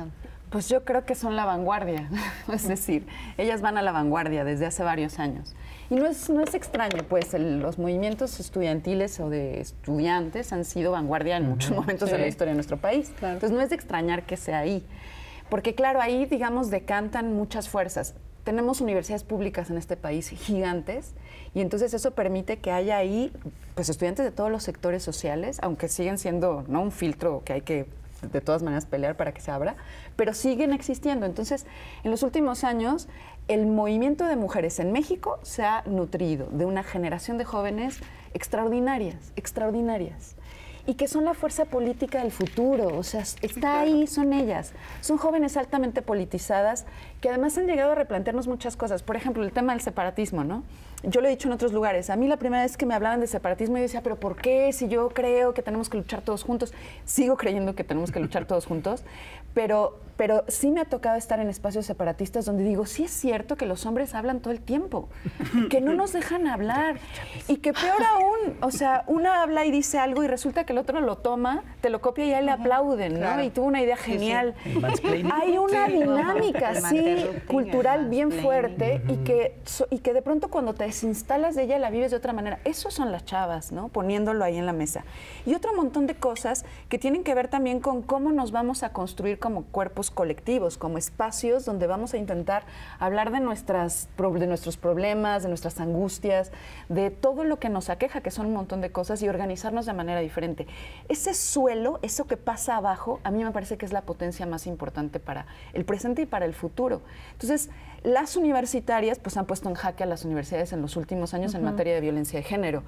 Pues yo creo que son la vanguardia, es decir, ellas van a la vanguardia desde hace varios años. Y no es, no es extraño, pues el, los movimientos estudiantiles o de estudiantes han sido vanguardia en muchos momentos sí. de la historia de nuestro país. Claro. Entonces no es de extrañar que sea ahí. Porque claro, ahí, digamos, decantan muchas fuerzas. Tenemos universidades públicas en este país gigantes y entonces eso permite que haya ahí pues, estudiantes de todos los sectores sociales, aunque siguen siendo no un filtro que hay que de todas maneras pelear para que se abra, pero siguen existiendo. Entonces, en los últimos años, el movimiento de mujeres en México se ha nutrido de una generación de jóvenes extraordinarias, extraordinarias. Y que son la fuerza política del futuro, o sea, está ahí, son ellas. Son jóvenes altamente politizadas que además han llegado a replantearnos muchas cosas. Por ejemplo, el tema del separatismo, ¿no? Yo lo he dicho en otros lugares. A mí la primera vez que me hablaban de separatismo yo decía, ¿pero por qué? Si yo creo que tenemos que luchar todos juntos. Sigo creyendo que tenemos que luchar todos juntos, pero, pero sí me ha tocado estar en espacios separatistas donde digo, sí es cierto que los hombres hablan todo el tiempo, que no nos dejan hablar y que peor aún, o sea, una habla y dice algo y resulta que el otro lo toma, te lo copia y a él le aplauden, ¿no? Claro. Y tuvo una idea genial. Sí, sí. Hay una sí, dinámica así cultural bien fuerte uh-huh. y, que, y que de pronto cuando te desinstalas de ella la vives de otra manera. Eso son las chavas, ¿no? Poniéndolo ahí en la mesa. Y otro montón de cosas que tienen que ver también con cómo nos vamos a construir como cuerpos colectivos, como espacios donde vamos a intentar hablar de, nuestras, de nuestros problemas, de nuestras angustias, de todo lo que nos aqueja, que son un montón de cosas, y organizarnos de manera diferente. Ese suelo, eso que pasa abajo, a mí me parece que es la potencia más importante para el presente y para el futuro. Entonces, las universitarias pues han puesto en jaque a las universidades en los últimos años uh-huh. en materia de violencia de género.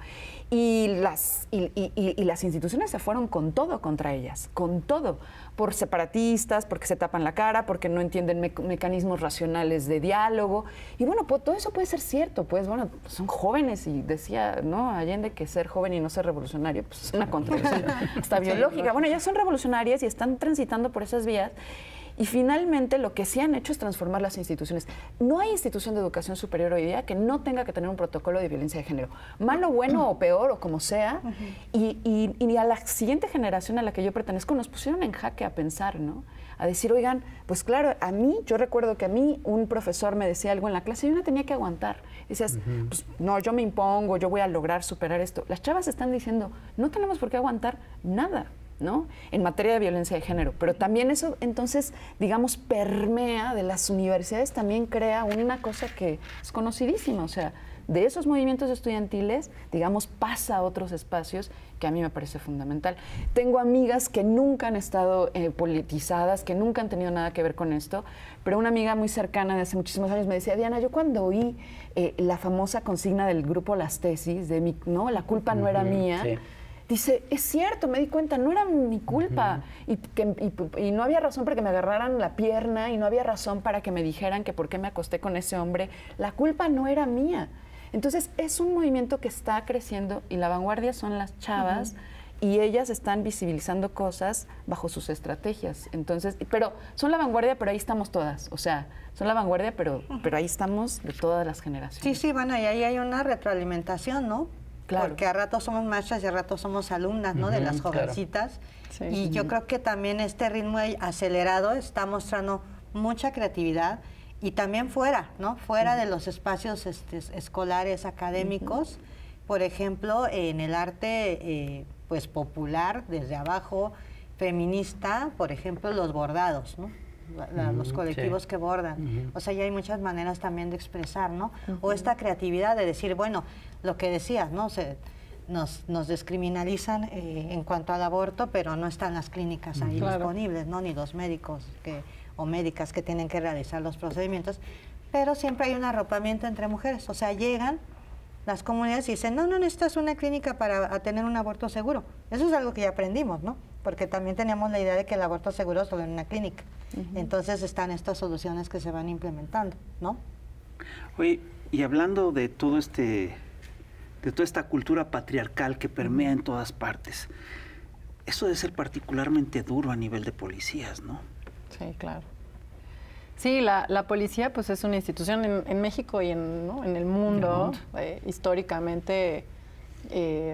Y las, y, y, y las instituciones se fueron con todo contra ellas, con todo, por separatistas, porque se tapan la cara, porque no entienden me mecanismos racionales de diálogo. Y bueno, pues todo eso puede ser cierto, pues bueno, son jóvenes y decía, ¿no? Allende que ser joven y no ser revolucionario, pues es una contradicción hasta biológica. Bueno, ellas son revolucionarias y están transitando por esas vías. Y finalmente lo que sí han hecho es transformar las instituciones. No hay institución de educación superior hoy día que no tenga que tener un protocolo de violencia de género. Malo, bueno o peor o como sea. Uh-huh. y, y, y a la siguiente generación a la que yo pertenezco nos pusieron en jaque a pensar, ¿no? A decir, oigan, pues claro, a mí, yo recuerdo que a mí un profesor me decía algo en la clase y uno tenía que aguantar. Decías, uh-huh. pues no, yo me impongo, yo voy a lograr superar esto. Las chavas están diciendo, no tenemos por qué aguantar nada, ¿no? En materia de violencia de género. Pero también eso, entonces, digamos, permea de las universidades, también crea una cosa que es conocidísima, o sea, de esos movimientos estudiantiles, digamos, pasa a otros espacios que a mí me parece fundamental. Tengo amigas que nunca han estado eh, politizadas, que nunca han tenido nada que ver con esto, pero una amiga muy cercana de hace muchísimos años me decía, Diana, yo cuando oí eh, la famosa consigna del grupo Las Tesis, de mi, ¿no? La culpa no era mía, sí. Dice, es cierto, me di cuenta, no era mi culpa. Uh-huh. y, que, y, y no había razón para que me agarraran la pierna y no había razón para que me dijeran que por qué me acosté con ese hombre. La culpa no era mía. Entonces, es un movimiento que está creciendo y la vanguardia son las chavas uh-huh. y ellas están visibilizando cosas bajo sus estrategias. Entonces, pero son la vanguardia, pero ahí estamos todas. O sea, son la vanguardia, pero, uh-huh. pero ahí estamos de todas las generaciones. Sí, sí, bueno, y ahí hay una retroalimentación, ¿no? Claro. Porque a ratos somos maestras y a ratos somos alumnas, ¿no? Uh-huh, de las jovencitas. Claro. Sí. Y uh-huh. yo creo que también este ritmo acelerado está mostrando mucha creatividad y también fuera, ¿no? Fuera uh-huh. de los espacios este, escolares, académicos. Uh-huh. Por ejemplo, en el arte eh, pues popular, desde abajo, feminista, por ejemplo, los bordados, ¿no? La, uh-huh, los colectivos sí. que bordan. Uh-huh. O sea, ya hay muchas maneras también de expresar, ¿no? Uh-huh. O esta creatividad de decir, bueno, lo que decías, ¿no? Se, nos, nos descriminalizan eh, en cuanto al aborto, pero no están las clínicas ahí claro. disponibles, ¿no? Ni los médicos que, o médicas que tienen que realizar los procedimientos, pero siempre hay un arropamiento entre mujeres. O sea, llegan las comunidades y dicen, no, no necesitas una clínica para tener un aborto seguro. Eso es algo que ya aprendimos, ¿no? Porque también teníamos la idea de que el aborto seguro es solo en una clínica. Uh-huh. Entonces están estas soluciones que se van implementando, ¿no? Oye, y hablando de todo este, de toda esta cultura patriarcal que permea uh-huh. en todas partes, eso debe ser particularmente duro a nivel de policías, ¿no? Sí, claro. Sí, la, la policía pues es una institución en, en México y en, ¿no? en el mundo, eh, históricamente, eh,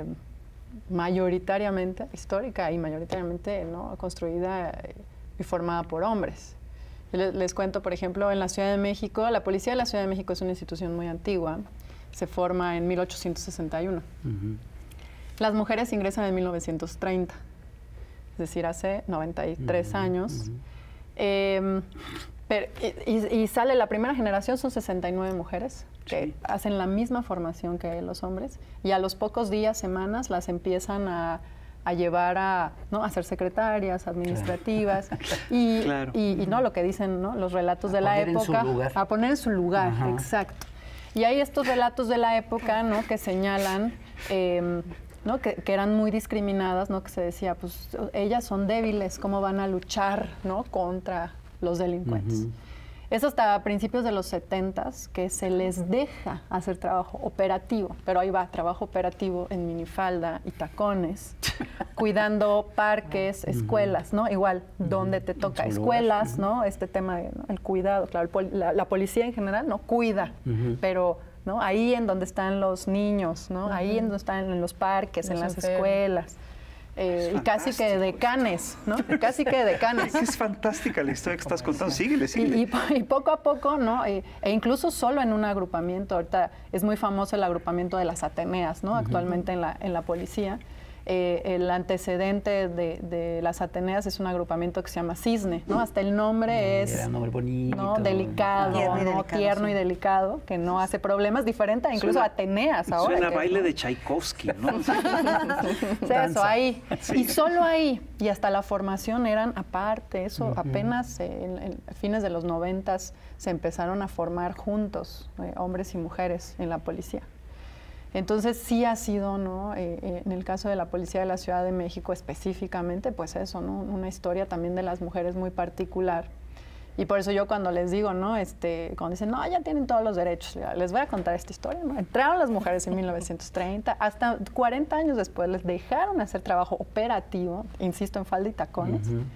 mayoritariamente, histórica y mayoritariamente, ¿no? construida eh, y formada por hombres. Les, les cuento, por ejemplo, en la Ciudad de México, la Policía de la Ciudad de México es una institución muy antigua, se forma en mil ochocientos sesenta y uno. Uh-huh. Las mujeres ingresan en mil novecientos treinta, es decir, hace noventa y tres uh-huh. años. Uh-huh. Eh, pero, y, y sale la primera generación, son sesenta y nueve mujeres que sí. hacen la misma formación que los hombres, y a los pocos días, semanas, las empiezan a... a llevar a, ¿no? a ser secretarias administrativas claro. y, claro. y, y no lo que dicen ¿no? los relatos a de la época, a poner en su lugar, Ajá. exacto. Y hay estos relatos de la época ¿no? que señalan eh, ¿no? que, que eran muy discriminadas, ¿no? que se decía, pues ellas son débiles, ¿cómo van a luchar ¿no? contra los delincuentes? Uh-huh. Es hasta principios de los setentas que se les deja hacer trabajo operativo, pero ahí va, trabajo operativo en minifalda y tacones, cuidando parques, escuelas, ¿no? Igual, donde te toca, escuelas, ¿no? Este tema del ¿no? cuidado, claro, el pol la, la policía en general no cuida, uh-huh. pero ¿no? ahí en donde están los niños, ¿no? Uh-huh. Ahí en donde están en los parques, los en las enfermos. escuelas. Eh, y casi que decanes, ¿no? Casi que decanes. Es fantástica la historia que estás contando. Síguele, síguele. Y, y, y poco a poco, ¿no? E, e incluso solo en un agrupamiento. Ahorita es muy famoso el agrupamiento de las Ateneas, ¿no? Uh-huh. Actualmente en la, en la policía. Eh, el antecedente de, de las Ateneas es un agrupamiento que se llama Cisne, ¿no? Hasta el nombre es Era un nombre bonito, ¿no? delicado, tierno, y ¿no? delicado, tierno sí. y delicado, que no hace problemas, diferente a incluso suena, Ateneas ahora. Suena que, baile ¿no? de Tchaikovsky, ¿no? O sea, eso, ahí. Sí. Y solo ahí. Y hasta la formación eran aparte. Eso uh-huh. apenas eh, en, en fines de los noventas se empezaron a formar juntos, eh, hombres y mujeres, en la policía. Entonces sí ha sido, ¿no? Eh, eh, en el caso de la Policía de la Ciudad de México específicamente, pues eso, ¿no? Una historia también de las mujeres muy particular. Y por eso yo cuando les digo, ¿no? Este, cuando dicen, no, ya tienen todos los derechos, les voy a contar esta historia, ¿no? Entraron las mujeres en mil novecientos treinta, hasta cuarenta años después les dejaron hacer trabajo operativo, insisto, en falda y tacones. Uh-huh.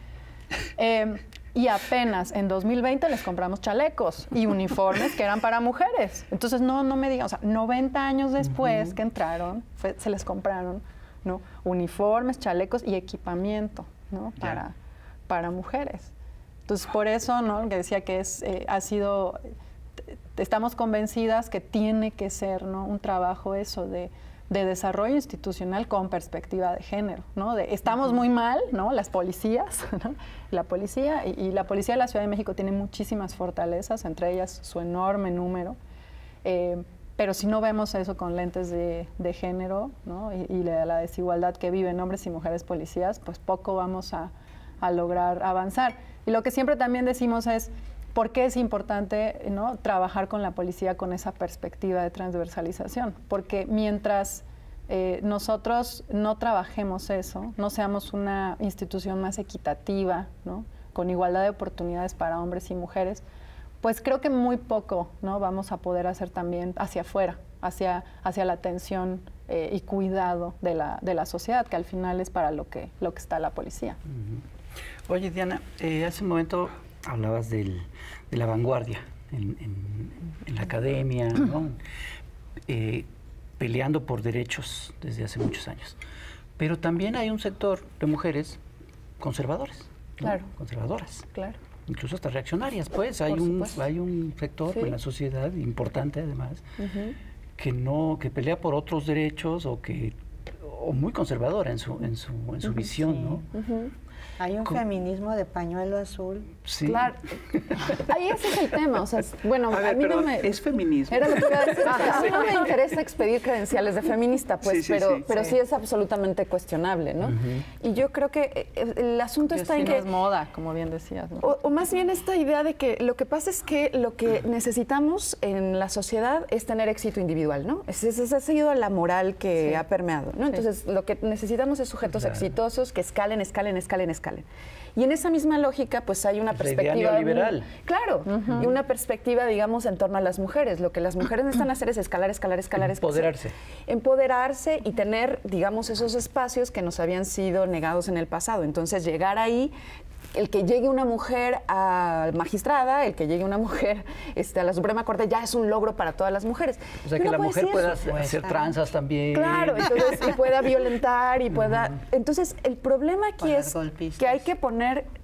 eh, Y apenas en dos mil veinte les compramos chalecos y uniformes que eran para mujeres. Entonces, no, no me digan, o sea, noventa años después uh-huh. que entraron, fue, se les compraron, ¿no? Uniformes, chalecos y equipamiento, ¿no? Para, para mujeres. Entonces, por eso, ¿no? Que decía que es, eh, ha sido, estamos convencidas que tiene que ser, ¿no? Un trabajo eso de de desarrollo institucional con perspectiva de género, ¿no? De, estamos muy mal, ¿no? Las policías, ¿no? La policía y, y la Policía de la Ciudad de México tiene muchísimas fortalezas, entre ellas su enorme número, eh, pero si no vemos eso con lentes de, de género, ¿no? Y, y la, la desigualdad que viven hombres y mujeres policías, pues poco vamos a, a lograr avanzar. Y lo que siempre también decimos es, ¿por qué es importante, ¿no? trabajar con la policía con esa perspectiva de transversalización? Porque mientras eh, nosotros no trabajemos eso, no seamos una institución más equitativa, ¿no? con igualdad de oportunidades para hombres y mujeres, pues creo que muy poco, ¿no? vamos a poder hacer también hacia afuera, hacia, hacia la atención eh, y cuidado de la, de la sociedad, que al final es para lo que, lo que está la policía. Uh-huh. Oye, Diana, eh, hace un momento hablabas del, de la vanguardia en, en, en la academia, ¿no? eh, peleando por derechos desde hace muchos años. Pero también hay un sector de mujeres conservadores, ¿no? Claro. conservadoras, claro. incluso hasta reaccionarias. Pues hay un, hay un sector sí. en la sociedad importante, además, uh-huh. que no que pelea por otros derechos o que o muy conservadora en su en su en su uh-huh. visión, sí. ¿no? Uh-huh. Hay un feminismo de pañuelo azul. Sí. Claro. Ahí ese es el tema. O sea, bueno, a, ver, a mí no me... ¿Es feminismo? Era lo que iba a decir. A mí no me interesa expedir credenciales de feminista, pues, sí, sí, pero, sí, pero sí. sí es absolutamente cuestionable, ¿no? Uh-huh. Y yo creo que el asunto Yo está sí en no que... es moda, como bien decías, ¿no? O, o más bien esta idea de que lo que pasa es que lo que necesitamos en la sociedad es tener éxito individual, ¿no? Esa es, ha sido la moral que sí. ha permeado, ¿no? Entonces, sí. lo que necesitamos es sujetos claro. exitosos que escalen, escalen, escalen, escalen. Y en esa misma lógica, pues hay una es perspectiva... La idea neoliberal. Claro, uh-huh. y una perspectiva, digamos, en torno a las mujeres. Lo que las mujeres necesitan hacer es escalar, escalar, escalar, escalar. Empoderarse. Empoderarse y tener, digamos, esos espacios que nos habían sido negados en el pasado. Entonces, llegar ahí... El que llegue una mujer a magistrada, el que llegue una mujer este, a la Suprema Corte, ya es un logro para todas las mujeres. O sea, que la mujer pueda hacer, hacer tranzas también. Claro, entonces, y pueda violentar y pueda... Uh-huh. Entonces, el problema aquí es que hay que poner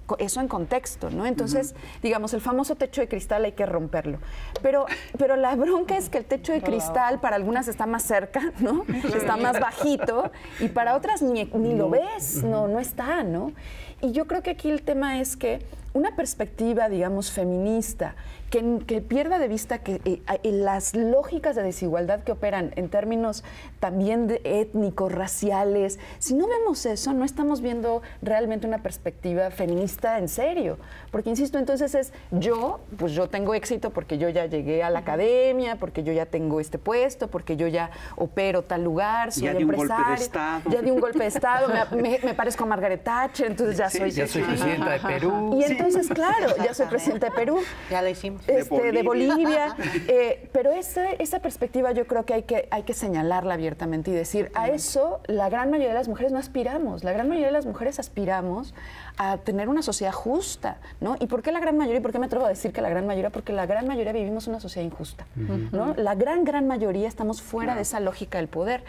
eso en contexto, ¿no? Entonces, uh-huh. digamos, el famoso techo de cristal hay que romperlo. Pero, pero la bronca es que el techo de cristal para algunas está más cerca, ¿no? Está más bajito, y para otras ni, ni lo ves, no, no está, ¿no? Y yo creo que aquí el tema es que una perspectiva, digamos, feminista, que, que pierda de vista que eh, eh, las lógicas de desigualdad que operan en términos también de étnicos, raciales, si no vemos eso, no estamos viendo realmente una perspectiva feminista en serio. Porque, insisto, entonces es yo, pues yo tengo éxito porque yo ya llegué a la academia, porque yo ya tengo este puesto, porque yo ya opero tal lugar, soy ya di empresario. un golpe de Estado. Ya di un golpe de Estado, me, me, me parezco a Margaret Thatcher, entonces ya sí, soy... Ya soy presidenta de Perú. Y entonces, claro, ya soy presidenta de Perú. Ya lo hicimos. Este, de Bolivia. Eh, pero esa, esa perspectiva yo creo que hay, que hay que señalarla abiertamente y decir, a eso la gran mayoría de las mujeres no aspiramos. La gran mayoría de las mujeres aspiramos a tener una sociedad justa, ¿no? ¿Y por qué la gran mayoría? ¿Y por qué me atrevo a decir que la gran mayoría? Porque la gran mayoría vivimos una sociedad injusta, ¿no? La gran, gran mayoría estamos fuera de esa lógica del poder.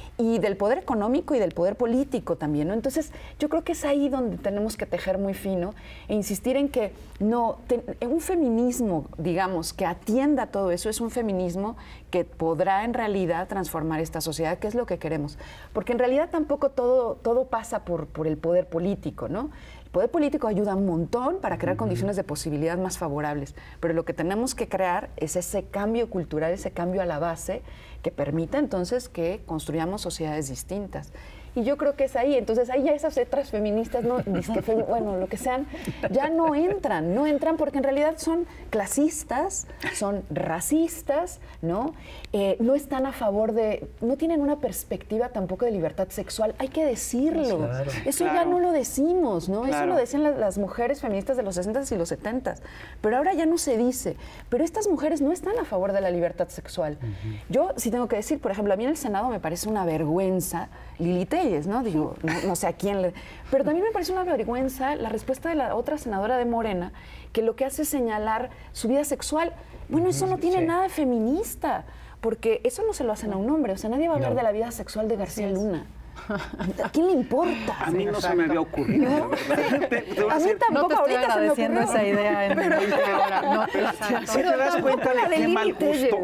Y del poder económico y del poder político también, ¿no? Entonces, yo creo que es ahí donde tenemos que tejer muy fino e insistir en que no, te, un feminismo, digamos, que atienda todo eso, es un feminismo que podrá en realidad transformar esta sociedad, que es lo que queremos. Porque en realidad tampoco todo, todo pasa por, por el poder político, ¿no? El poder político ayuda un montón para crear uh-huh. condiciones de posibilidad más favorables, pero lo que tenemos que crear es ese cambio cultural, ese cambio a la base, que permita entonces que construyamos sociedades distintas. Y yo creo que es ahí. Entonces ahí ya esas otras feministas, no, disque, bueno, lo que sean, ya no entran, no entran porque en realidad son clasistas, son racistas, ¿no? Eh, no están a favor de, no tienen una perspectiva tampoco de libertad sexual, hay que decirlo. Claro, Eso claro. ya no lo decimos, ¿no? Claro. Eso lo decían las, las mujeres feministas de los sesentas y los setentas, pero ahora ya no se dice. Pero estas mujeres no están a favor de la libertad sexual. Uh-huh. Yo sí tengo que decir, por ejemplo, a mí en el Senado me parece una vergüenza Lili Telles, ¿no? Digo, no, no sé a quién le... Pero también me parece una vergüenza la respuesta de la otra senadora de Morena, que lo que hace es señalar su vida sexual. Bueno, eso no tiene sí. nada de feminista, porque eso no se lo hacen a un hombre. O sea, nadie va a hablar no. de la vida sexual de García Luna. ¿A quién le importa? A mí no Exacto. se me había ocurrido. ¿No? Te, te a mí tampoco, no te ahorita agradeciendo esa idea en pero, ahora. No, si te das cuenta de qué mal gusto.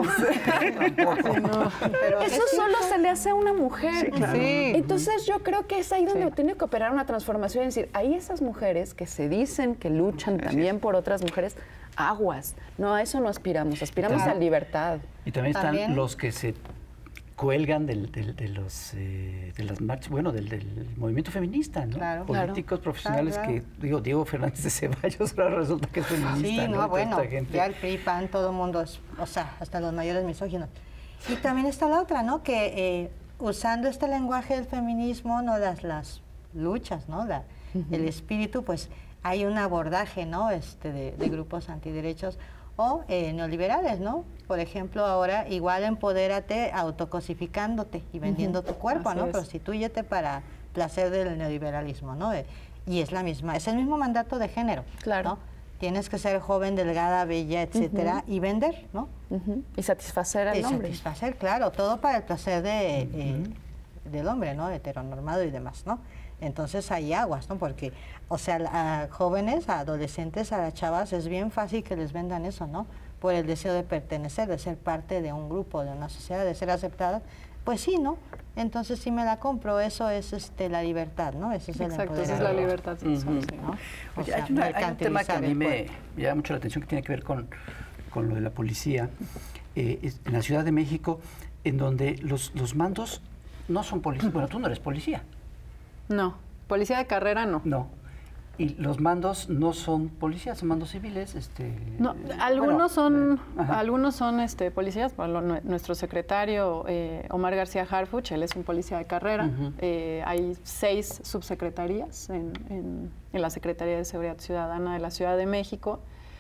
No, pero eso solo se le hace a una mujer. Sí, claro. Sí. Entonces yo creo que es ahí donde sí. tiene que operar una transformación. Es decir, hay esas mujeres que se dicen que luchan Así también es. por otras mujeres, aguas. No, a eso no aspiramos, aspiramos claro. a libertad. Y también están ¿También? los que se cuelgan del, del, de los eh, de las marchas, bueno, del, del movimiento feminista, ¿no? Claro, Políticos claro. profesionales claro, claro. que, digo, Diego Fernández de Ceballos ahora resulta que es feminista. Sí, no, ¿no? bueno, gente. ya el P R I, P A N, todo el mundo es, o sea, hasta los mayores misóginos. Y también está la otra, ¿no? Que eh, usando este lenguaje del feminismo, no las, las luchas, ¿no? La, uh-huh. El espíritu, pues hay un abordaje, ¿no? Este, de, de grupos antiderechos o eh, neoliberales, ¿no? Por ejemplo, ahora igual empodérate autocosificándote y vendiendo uh-huh. tu cuerpo, Así ¿no? Es. Prostitúyete para placer del neoliberalismo, ¿no? Eh, y es la misma, es el mismo mandato de género, claro. ¿no? Tienes que ser joven, delgada, bella, etcétera, uh-huh. y vender, ¿no? Uh-huh. Y satisfacer al y hombre. Satisfacer, claro, todo para el placer de, uh-huh. eh, del hombre, ¿no? Heteronormado y demás, ¿no? Entonces hay aguas, ¿no? Porque, o sea, a jóvenes, a adolescentes, a las chavas, es bien fácil que les vendan eso, ¿no? Por el deseo de pertenecer, de ser parte de un grupo, de una sociedad, de ser aceptada. Pues sí, ¿no? Entonces si me la compro, eso es este, la libertad, ¿no? Eso es Exacto, el esa es la libertad sexual, uh-huh. sí, ¿no? Oye, sea, hay, una, hay un tema que a mí me llama mucho la atención que tiene que ver con, con lo de la policía. Eh, es, en la Ciudad de México, en donde los, los mandos no son policías. Bueno, tú no eres policía. No. Policía de carrera, no. No. Y los mandos no son policías, son mandos civiles. Este, no, algunos bueno, son, eh, algunos son este, policías. Bueno, nuestro secretario eh, Omar García Harfuch, él es un policía de carrera. Uh-huh. eh, hay seis subsecretarías en, en, en la Secretaría de Seguridad Ciudadana de la Ciudad de México.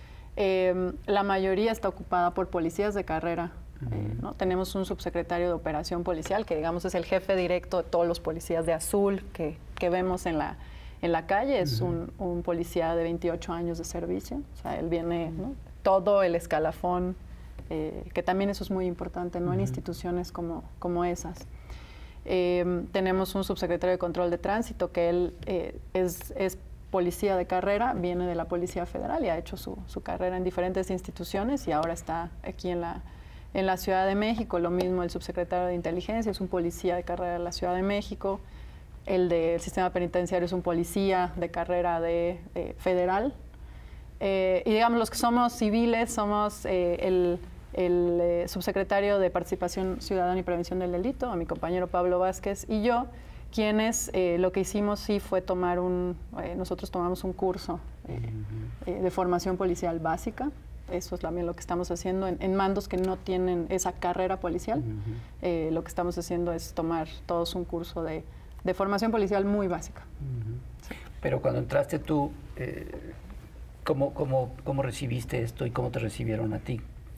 Eh, la mayoría está ocupada por policías de carrera. Eh, ¿no? Tenemos un subsecretario de operación policial que, digamos, es el jefe directo de todos los policías de azul que, que vemos en la, en la calle. Es uh-huh. un, un policía de veintiocho años de servicio. O sea, él viene, ¿no? todo el escalafón, eh, que también eso es muy importante, ¿no? Uh-huh. En instituciones como, como esas. Eh, tenemos un subsecretario de control de tránsito que él eh, es, es policía de carrera, viene de la Policía Federal y ha hecho su, su carrera en diferentes instituciones y ahora está aquí en la, en la Ciudad de México. Lo mismo el subsecretario de Inteligencia es un policía de carrera de la Ciudad de México. El del sistema penitenciario es un policía de carrera de, de federal. Eh, y digamos, los que somos civiles somos eh, el, el eh, subsecretario de Participación Ciudadana y Prevención del Delito, a mi compañero Pablo Vázquez y yo, quienes eh, lo que hicimos sí fue tomar un, eh, nosotros tomamos un curso eh, eh, de formación policial básica. Eso es también lo que estamos haciendo en, en mandos que no tienen esa carrera policial. Uh-huh. eh, lo que estamos haciendo es tomar todos un curso de, de formación policial muy básica. Uh-huh. Sí. Pero cuando entraste tú, eh, ¿cómo, cómo, ¿cómo recibiste esto y cómo te recibieron a ti?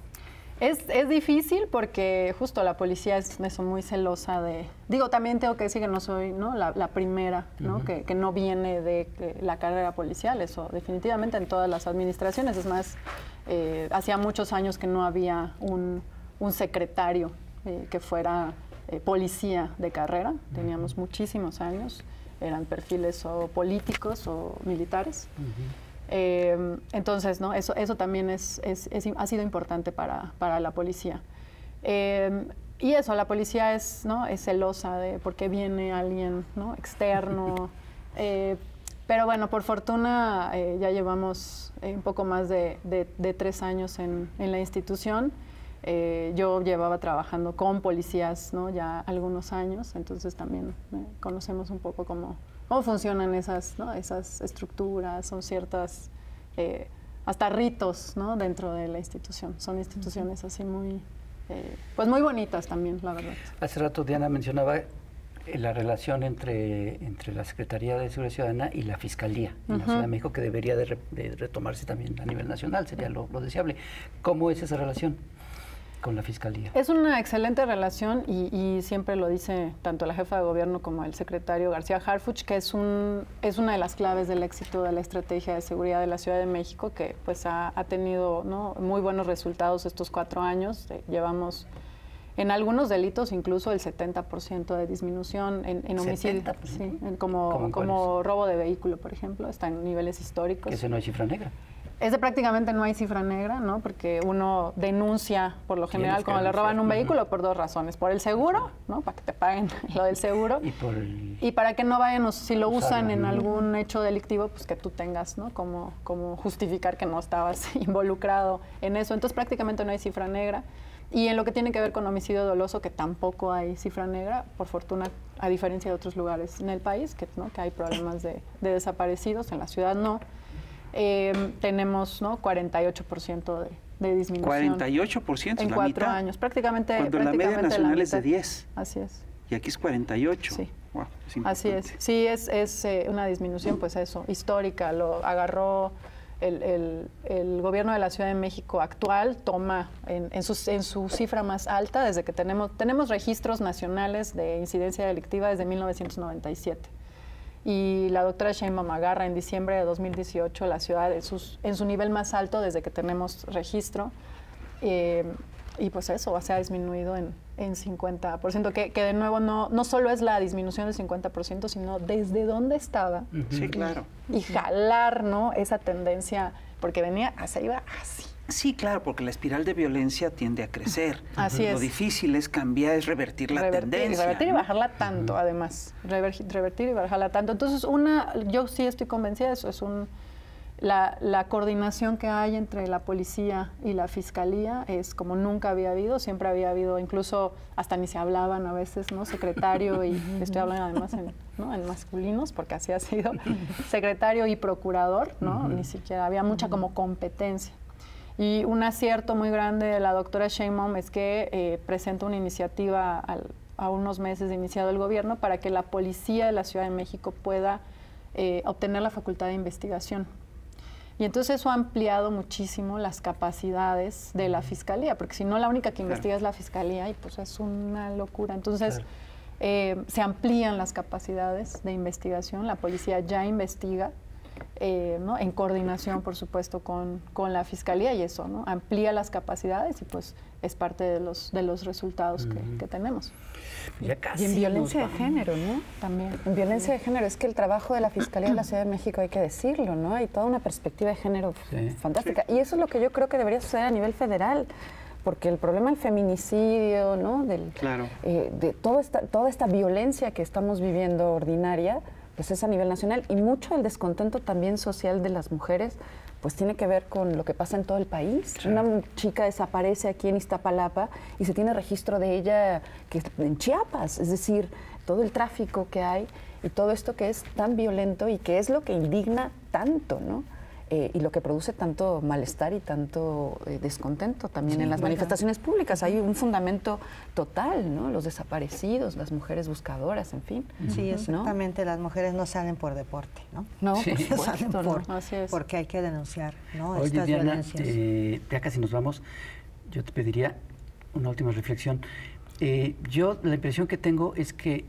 Es, es difícil porque justo la policía es eso, muy celosa de... Digo, también tengo que decir que no soy ¿no? La, la primera, ¿no? Uh-huh. que, que no viene de, de la carrera policial, eso definitivamente en todas las administraciones. Es más, eh, hacía muchos años que no había un, un secretario eh, que fuera eh, policía de carrera. Uh-huh. Teníamos muchísimos años, eran perfiles o políticos o militares. Uh-huh. Eh, entonces, ¿no? Eso, eso también es, es, es, ha sido importante para, para la policía. Eh, y eso, la policía es, ¿no? es celosa de por qué viene alguien ¿no? externo. Eh, pero bueno, por fortuna eh, ya llevamos eh, un poco más de, de, de tres años en, en la institución. Eh, yo llevaba trabajando con policías ¿no? ya algunos años, entonces también eh, conocemos un poco cómo... cómo funcionan esas, ¿no? esas estructuras, son ciertas, eh, hasta ritos ¿no? dentro de la institución. Son instituciones así muy, eh, pues muy bonitas también, la verdad. Hace rato Diana mencionaba la relación entre, entre la Secretaría de Seguridad Ciudadana y la Fiscalía en uh-huh. la Ciudad de México, que debería de, re, de retomarse también a nivel nacional, sería lo, lo deseable. ¿Cómo es esa relación con la Fiscalía? Es una excelente relación y, y siempre lo dice tanto la jefa de gobierno como el secretario García Harfuch, que es, un, es una de las claves del éxito de la estrategia de seguridad de la Ciudad de México, que pues ha, ha tenido ¿no? muy buenos resultados estos cuatro años. Eh, llevamos en algunos delitos incluso el setenta por ciento de disminución en, en homicidio. Sí, en como, como robo de vehículo, por ejemplo, está en niveles históricos. ¿Ese no hay cifra negra? Ese prácticamente no hay cifra negra, ¿no? Porque uno denuncia, por lo general, cuando le roban un vehículo, uh-huh. por dos razones. Por el seguro, ¿no? Para que te paguen lo del seguro. Y, por el... y para que no vayan, si lo usan en algún hecho delictivo, pues que tú tengas, ¿no? Como, como justificar que no estabas involucrado en eso. Entonces, prácticamente no hay cifra negra. Y en lo que tiene que ver con homicidio doloso, que tampoco hay cifra negra, por fortuna, a diferencia de otros lugares en el país, que, ¿no? que hay problemas de, de desaparecidos, en la ciudad no. Eh, tenemos ¿no? cuarenta y ocho por ciento de, de disminución. cuarenta y ocho por ciento en la cuatro mitad. años, prácticamente. Cuando prácticamente la media nacional es de diez. Así es. Y aquí es cuarenta y ocho. Sí. Wow, es Así es. Sí, es, es eh, una disminución, pues eso, histórica. Lo agarró el, el, el gobierno de la Ciudad de México actual, toma en, en, su, en su cifra más alta desde que tenemos, tenemos registros nacionales de incidencia delictiva desde mil novecientos noventa y siete. Y la doctora Sheinbaum agarra en diciembre de dos mil dieciocho la ciudad en, sus, en su nivel más alto desde que tenemos registro. Eh, y pues eso, se ha disminuido en, en cincuenta por ciento, que, que de nuevo no, no solo es la disminución del cincuenta por ciento, sino desde dónde estaba. Uh-huh. Sí, claro. Y, y jalar ¿no? esa tendencia, porque venía, se iba así. Sí, claro, porque la espiral de violencia tiende a crecer. Así Lo es. Lo difícil es cambiar, es revertir la revertir, tendencia. Revertir ¿no? y bajarla tanto, uh-huh. además. Rever, revertir y bajarla tanto. Entonces, una, yo sí estoy convencida de eso, es un... La, la coordinación que hay entre la policía y la fiscalía es como nunca había habido, siempre había habido, incluso hasta ni se hablaban a veces, ¿no? Secretario y estoy hablando además en, ¿no? en masculinos, porque así ha sido, secretario y procurador, ¿no? Uh-huh. Ni siquiera había mucha como competencia. Y un acierto muy grande de la doctora Sheinbaum es que eh, presenta una iniciativa al, a unos meses de iniciado el gobierno para que la policía de la Ciudad de México pueda eh, obtener la facultad de investigación. Y entonces eso ha ampliado muchísimo las capacidades de la Fiscalía, porque si no la única que investiga claro. es la Fiscalía y pues es una locura. Entonces claro. eh, se amplían las capacidades de investigación, la policía ya investiga eh, ¿no? en coordinación, por supuesto, con, con la Fiscalía, y eso, ¿no? amplía las capacidades y pues es parte de los, de los resultados que, que tenemos. Ya casi y en violencia de nos género, ¿no? También. En violencia de género, es que el trabajo de la Fiscalía de la Ciudad de México, hay que decirlo, ¿no? Hay toda una perspectiva de género Sí. fantástica. Y eso es lo que yo creo que debería suceder a nivel federal, porque el problema del feminicidio, ¿no? Del, Claro. eh, de toda esta, toda esta violencia que estamos viviendo ordinaria, pues es a nivel nacional. Y mucho del descontento también social de las mujeres, pues tiene que ver con lo que pasa en todo el país. Sí. Una chica desaparece aquí en Iztapalapa y se tiene registro de ella que en Chiapas, es decir, todo el tráfico que hay y todo esto que es tan violento y que es lo que indigna tanto, ¿no? Eh, y lo que produce tanto malestar y tanto eh, descontento también Sí, en las bueno. manifestaciones públicas. Hay un fundamento total, ¿no? Los desaparecidos, las mujeres buscadoras, en fin. Sí, ¿no? exactamente. Las mujeres no salen por deporte, ¿no? No, Sí. por Salen supuesto, ¿no? por, Así es. porque hay que denunciar, ¿no? Oye, Estas Diana, violencias. eh, ya casi nos vamos. Yo te pediría una última reflexión. Eh, yo la impresión que tengo es que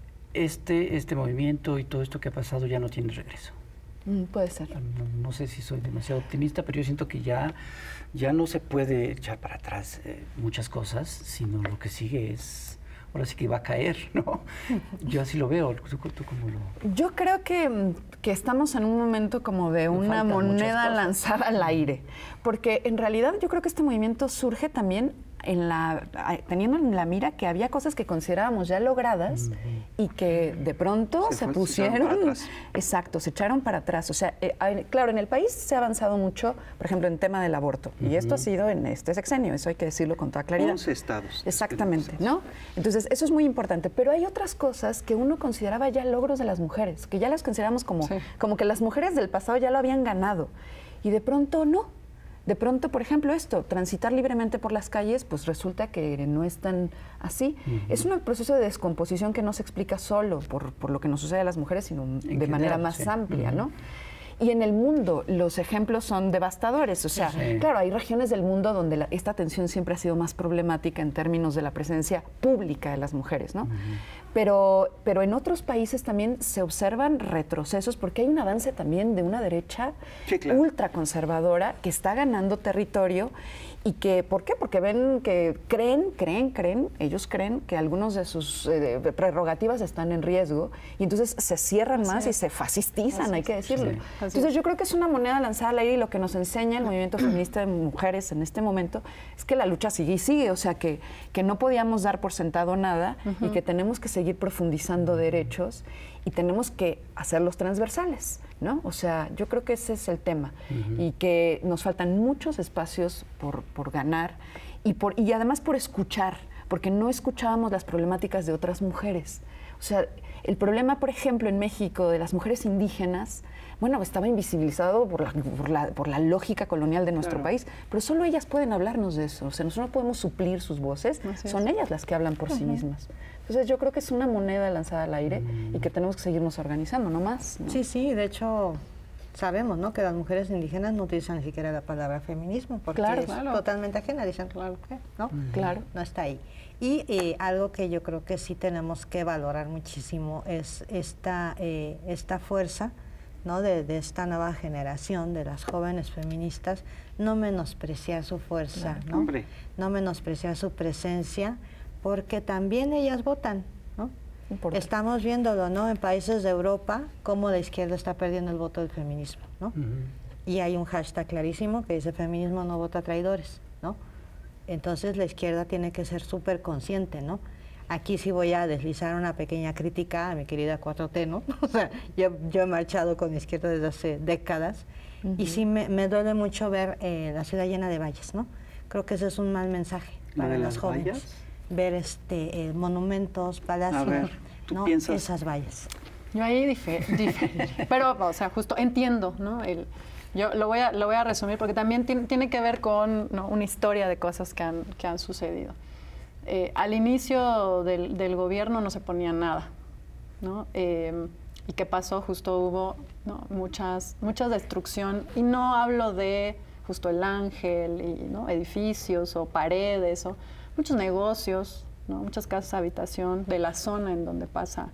este, este movimiento y todo esto que ha pasado ya no tiene regreso. Mm, puede ser. No, no sé si soy demasiado optimista, pero yo siento que ya, ya no se puede echar para atrás eh, muchas cosas, sino lo que sigue es, ahora sí que va a caer, ¿no? Yo así lo veo. ¿Tú, tú cómo lo...? Yo creo que, que estamos en un momento como de Nos una faltan muchas moneda cosas. lanzada al aire, porque en realidad yo creo que este movimiento surge también en la, teniendo en la mira que había cosas que considerábamos ya logradas y que de pronto Se se, fue- se echaron pusieron, para atrás. exacto, se echaron para atrás. O sea, eh, hay- claro, en el país se ha avanzado mucho, por ejemplo, en tema del aborto, y esto ha sido en este sexenio, eso hay que decirlo con toda claridad. once estados. Exactamente, ¿no? Entonces, eso es muy importante. Pero hay otras cosas que uno consideraba ya logros de las mujeres, que ya las consideramos como, Sí. como que las mujeres del pasado ya lo habían ganado. Y de pronto no. De pronto, por ejemplo, esto, transitar libremente por las calles, pues resulta que no es tan así. Es un proceso de descomposición que no se explica solo por, por lo que nos sucede a las mujeres, sino de general, manera más sí. amplia, Ujú. ¿no? Y en el mundo los ejemplos son devastadores. O sea, Sí. claro, hay regiones del mundo donde la- esta tensión siempre ha sido más problemática en términos de la presencia pública de las mujeres, ¿no? Pero, pero en otros países también se observan retrocesos porque hay un avance también de una derecha Sí, claro. ultraconservadora que está ganando territorio y que, ¿por qué? Porque ven que creen, creen, creen, ellos creen que algunos de sus eh, prerrogativas están en riesgo y entonces se cierran Así más y es. se fascistizan, Así hay es. que decirlo. Sí. Así Entonces es. yo creo que es una moneda lanzada al aire y lo que nos enseña el movimiento feminista de mujeres en este momento es que la lucha sigue y sigue, o sea que, que no podíamos dar por sentado nada y que tenemos que seguir profundizando derechos y tenemos que hacerlos transversales, ¿no? O sea, yo creo que ese es el tema y que nos faltan muchos espacios por, por ganar y, por, y además por escuchar, porque no escuchábamos las problemáticas de otras mujeres. O sea, el problema, por ejemplo, en México de las mujeres indígenas, bueno, estaba invisibilizado por la, por la, por la lógica colonial de nuestro Claro. país, pero solo ellas pueden hablarnos de eso. O sea, nosotros no podemos suplir sus voces, Así son es. ellas las que hablan por sí mismas. Entonces yo creo que es una moneda lanzada al aire y que tenemos que seguirnos organizando, no más. ¿no? Sí, sí, de hecho sabemos, ¿no? Que las mujeres indígenas no utilizan ni siquiera la palabra feminismo porque Claro, es claro. totalmente ajena, dicen, claro, ¿no? Claro. No está ahí. Y eh, algo que yo creo que sí tenemos que valorar muchísimo es esta, eh, esta fuerza, ¿no? de, de esta nueva generación, de las jóvenes feministas, no menospreciar su fuerza, ¿no? Hombre. No menospreciar su presencia, porque también ellas votan, ¿no? Importante. Estamos viéndolo, ¿no? En países de Europa, cómo la izquierda está perdiendo el voto del feminismo, ¿no? Ujú. Y hay un hashtag clarísimo que dice feminismo no vota traidores, ¿no? Entonces la izquierda tiene que ser súper consciente, ¿no? Aquí sí voy a deslizar una pequeña crítica a mi querida cuatro T, ¿no? O sea, yo, yo he marchado con la izquierda desde hace décadas y sí me, me duele mucho ver eh, la ciudad llena de valles, ¿no? Creo que ese es un mal mensaje ¿La para de las las jóvenes. vallas? Ver este, eh, monumentos, palacios, ver, ¿tú ¿no? piensas? Esas vallas. Yo ahí dife- diferiría. Pero, o sea, justo entiendo, ¿no? El, yo lo voy, a, lo voy a resumir porque también tiene, tiene que ver con, ¿no? una historia de cosas que han, que han sucedido. Eh, al inicio del, del gobierno no se ponía nada, ¿no? Eh, ¿Y qué pasó? Justo hubo, ¿no? muchas, mucha destrucción. Y no hablo de justo el Ángel, y, ¿no? edificios o paredes, o muchos negocios, ¿no? muchas casas de habitación de la zona en donde pasa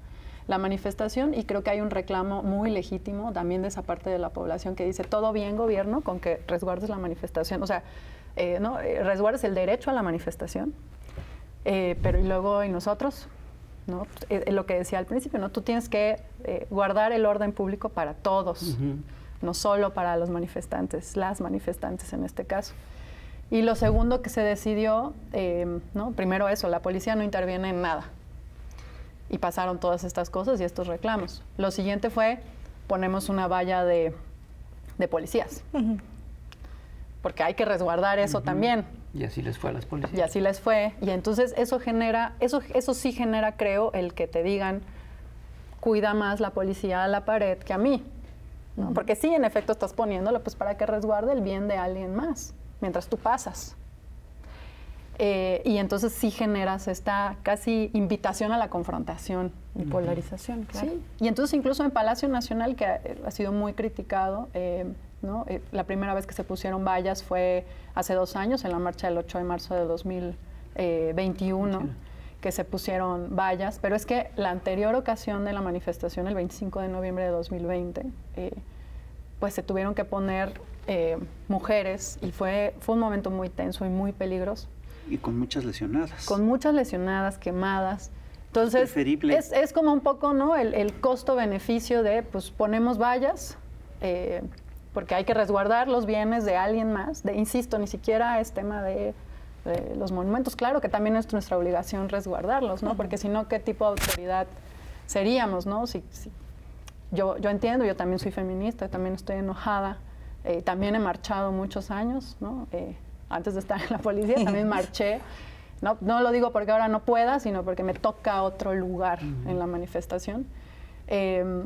la manifestación, y creo que hay un reclamo muy legítimo también de esa parte de la población que dice, todo bien, gobierno, con que resguardes la manifestación, o sea, eh, ¿no? Eh, resguardes el derecho a la manifestación, eh, pero y luego, ¿y nosotros? ¿No? Eh, lo que decía al principio, ¿no? Tú tienes que eh, guardar el orden público para todos, uh-huh. no solo para los manifestantes, las manifestantes en este caso. Y lo segundo que se decidió, eh, ¿no? Primero eso, la policía no interviene en nada. Y pasaron todas estas cosas y estos reclamos. Lo siguiente fue, ponemos una valla de, de policías. Uh-huh. Porque hay que resguardar eso uh-huh. también. Y así les fue a las policías. Y así les fue. Y entonces eso genera, eso, eso sí genera, creo, el que te digan, cuida más la policía a la pared que a mí. ¿No? Uh-huh. Porque sí, en efecto, estás poniéndolo pues para que resguarde el bien de alguien más, mientras tú pasas. Eh, y entonces sí generas esta casi invitación a la confrontación. Y polarización, claro. Sí. Y entonces incluso en Palacio Nacional, que ha, ha sido muy criticado, eh, ¿no? Eh, la primera vez que se pusieron vallas fue hace dos años, en la marcha del ocho de marzo de dos mil veintiuno, sí. que se pusieron vallas, pero es que la anterior ocasión de la manifestación, el veinticinco de noviembre de dos mil veinte, eh, pues se tuvieron que poner eh, mujeres y fue, fue un momento muy tenso y muy peligroso. Y con muchas lesionadas. Con muchas lesionadas, quemadas. Entonces, es, es como un poco, ¿no? El, el costo-beneficio de, pues, ponemos vallas, eh, porque hay que resguardar los bienes de alguien más. De, insisto, ni siquiera es tema de, de los monumentos. Claro que también es nuestra obligación resguardarlos, ¿no? Uh-huh. Porque si no, ¿qué tipo de autoridad seríamos, no? Si, si, yo, yo entiendo, yo también soy feminista, también estoy enojada, eh, también he marchado muchos años, ¿no? Eh, antes de estar en la policía, también marché. No, no lo digo porque ahora no pueda, sino porque me toca otro lugar uh-huh. en la manifestación. Eh,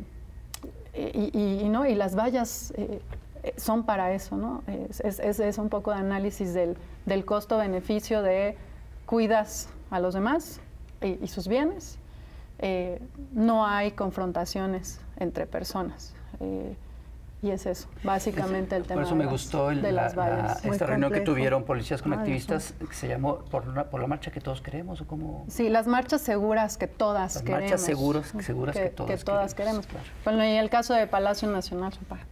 y, y, y, ¿no? y las vallas eh, son para eso, ¿no? Es, es, es un poco de análisis del, del costo-beneficio de cuidas a los demás y, y sus bienes. Eh, no hay confrontaciones entre personas. Eh, Y es eso, básicamente el tema. Por eso me gustó el, de la, las vallas. la, esta reunión que tuvieron policías con Ay, activistas, sí. que se llamó por, una, por la marcha que todos queremos, ¿o cómo? Sí, las marchas seguras que todas las queremos. Marchas seguros, seguras que, que todas, que todas queremos. queremos. Claro. Bueno, y el caso de Palacio Nacional,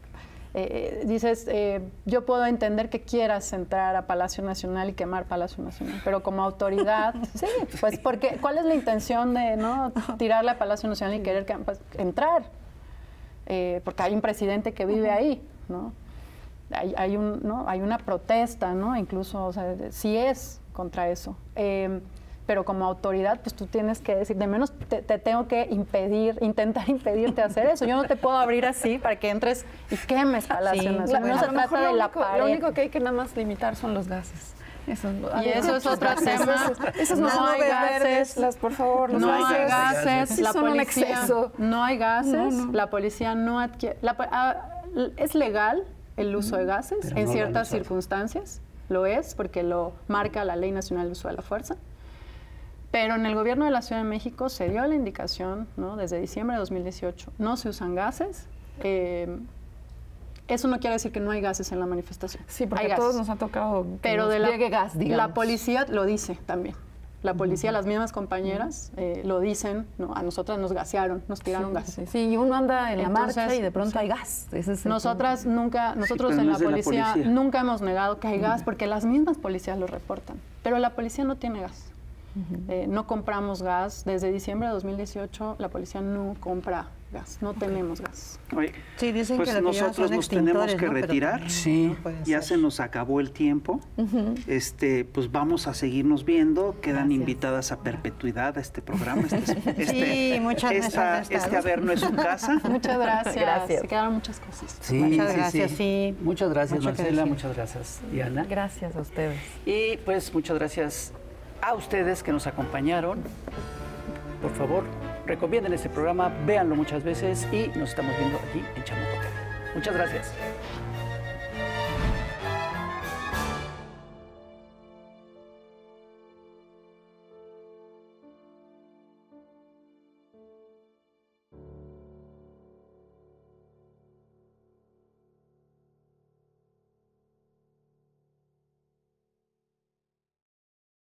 eh, dices, eh, yo puedo entender que quieras entrar a Palacio Nacional y quemar Palacio Nacional, pero como autoridad, sí, pues porque, ¿cuál es la intención de no tirarle a Palacio Nacional y querer que, pues, entrar? Eh, porque hay un presidente que vive uh-huh. ahí, ¿no? Hay, hay, un, ¿no? hay una protesta, ¿no? Incluso, o sea, sí es contra eso. Eh, pero como autoridad, pues tú tienes que decir, de menos te, te tengo que impedir, intentar impedirte hacer eso. Yo no te puedo abrir así para que entres y quemes Palacio sí, Nacional. No se trata de la pared. Lo único que hay que nada más limitar son los gases. Eso, y eso es otro tema. Esos no, no hay gases, las, por favor, los no gases. hay gases, sí, la son policía, un exceso. No hay gases, no, no. la policía no adquiere. La, a, es legal el uso de gases Pero en no ciertas circunstancias, lo es porque lo marca la Ley Nacional de Uso de la Fuerza. Pero en el gobierno de la Ciudad de México se dio la indicación, ¿no? Desde diciembre de dos mil dieciocho, no se usan gases. Eh, Eso no quiere decir que no hay gases en la manifestación. Sí, porque a todos nos ha tocado que pero nos de la, llegue gas, digamos. La policía lo dice también. La policía, uh-huh. las mismas compañeras, eh, lo dicen, ¿no? A nosotras nos gasearon, nos tiraron sí, gas. Sí, sí, y uno anda en Entonces, la marcha y de pronto sí. hay gas. Ese es nosotras punto. nunca, nosotros sí, en no la, es policía, la policía nunca hemos negado que hay gas, porque las mismas policías lo reportan. Pero la policía no tiene gas. Uh-huh. eh, no compramos gas. Desde diciembre de dos mil dieciocho la policía no compra gas, no okay. tenemos gas. Oye, sí, dicen pues que nosotros nos tenemos que ¿no? retirar. Sí, no ya se nos acabó el tiempo. Uh-huh. Este, pues vamos a seguirnos viendo. Quedan Gracias. invitadas a perpetuidad a este programa. Este, este, sí, muchas esta, gracias. Este haber no es su casa. Muchas gracias. Gracias. Se quedaron muchas cosas. Sí, muchas sí, gracias, sí. sí. Muchas gracias, Mucho que Marcela. decir. Muchas gracias, Diana. Gracias a ustedes. Y pues muchas gracias a ustedes que nos acompañaron. Por favor, recomienden este programa, véanlo muchas veces y nos estamos viendo aquí en Chamuco T V. Muchas gracias.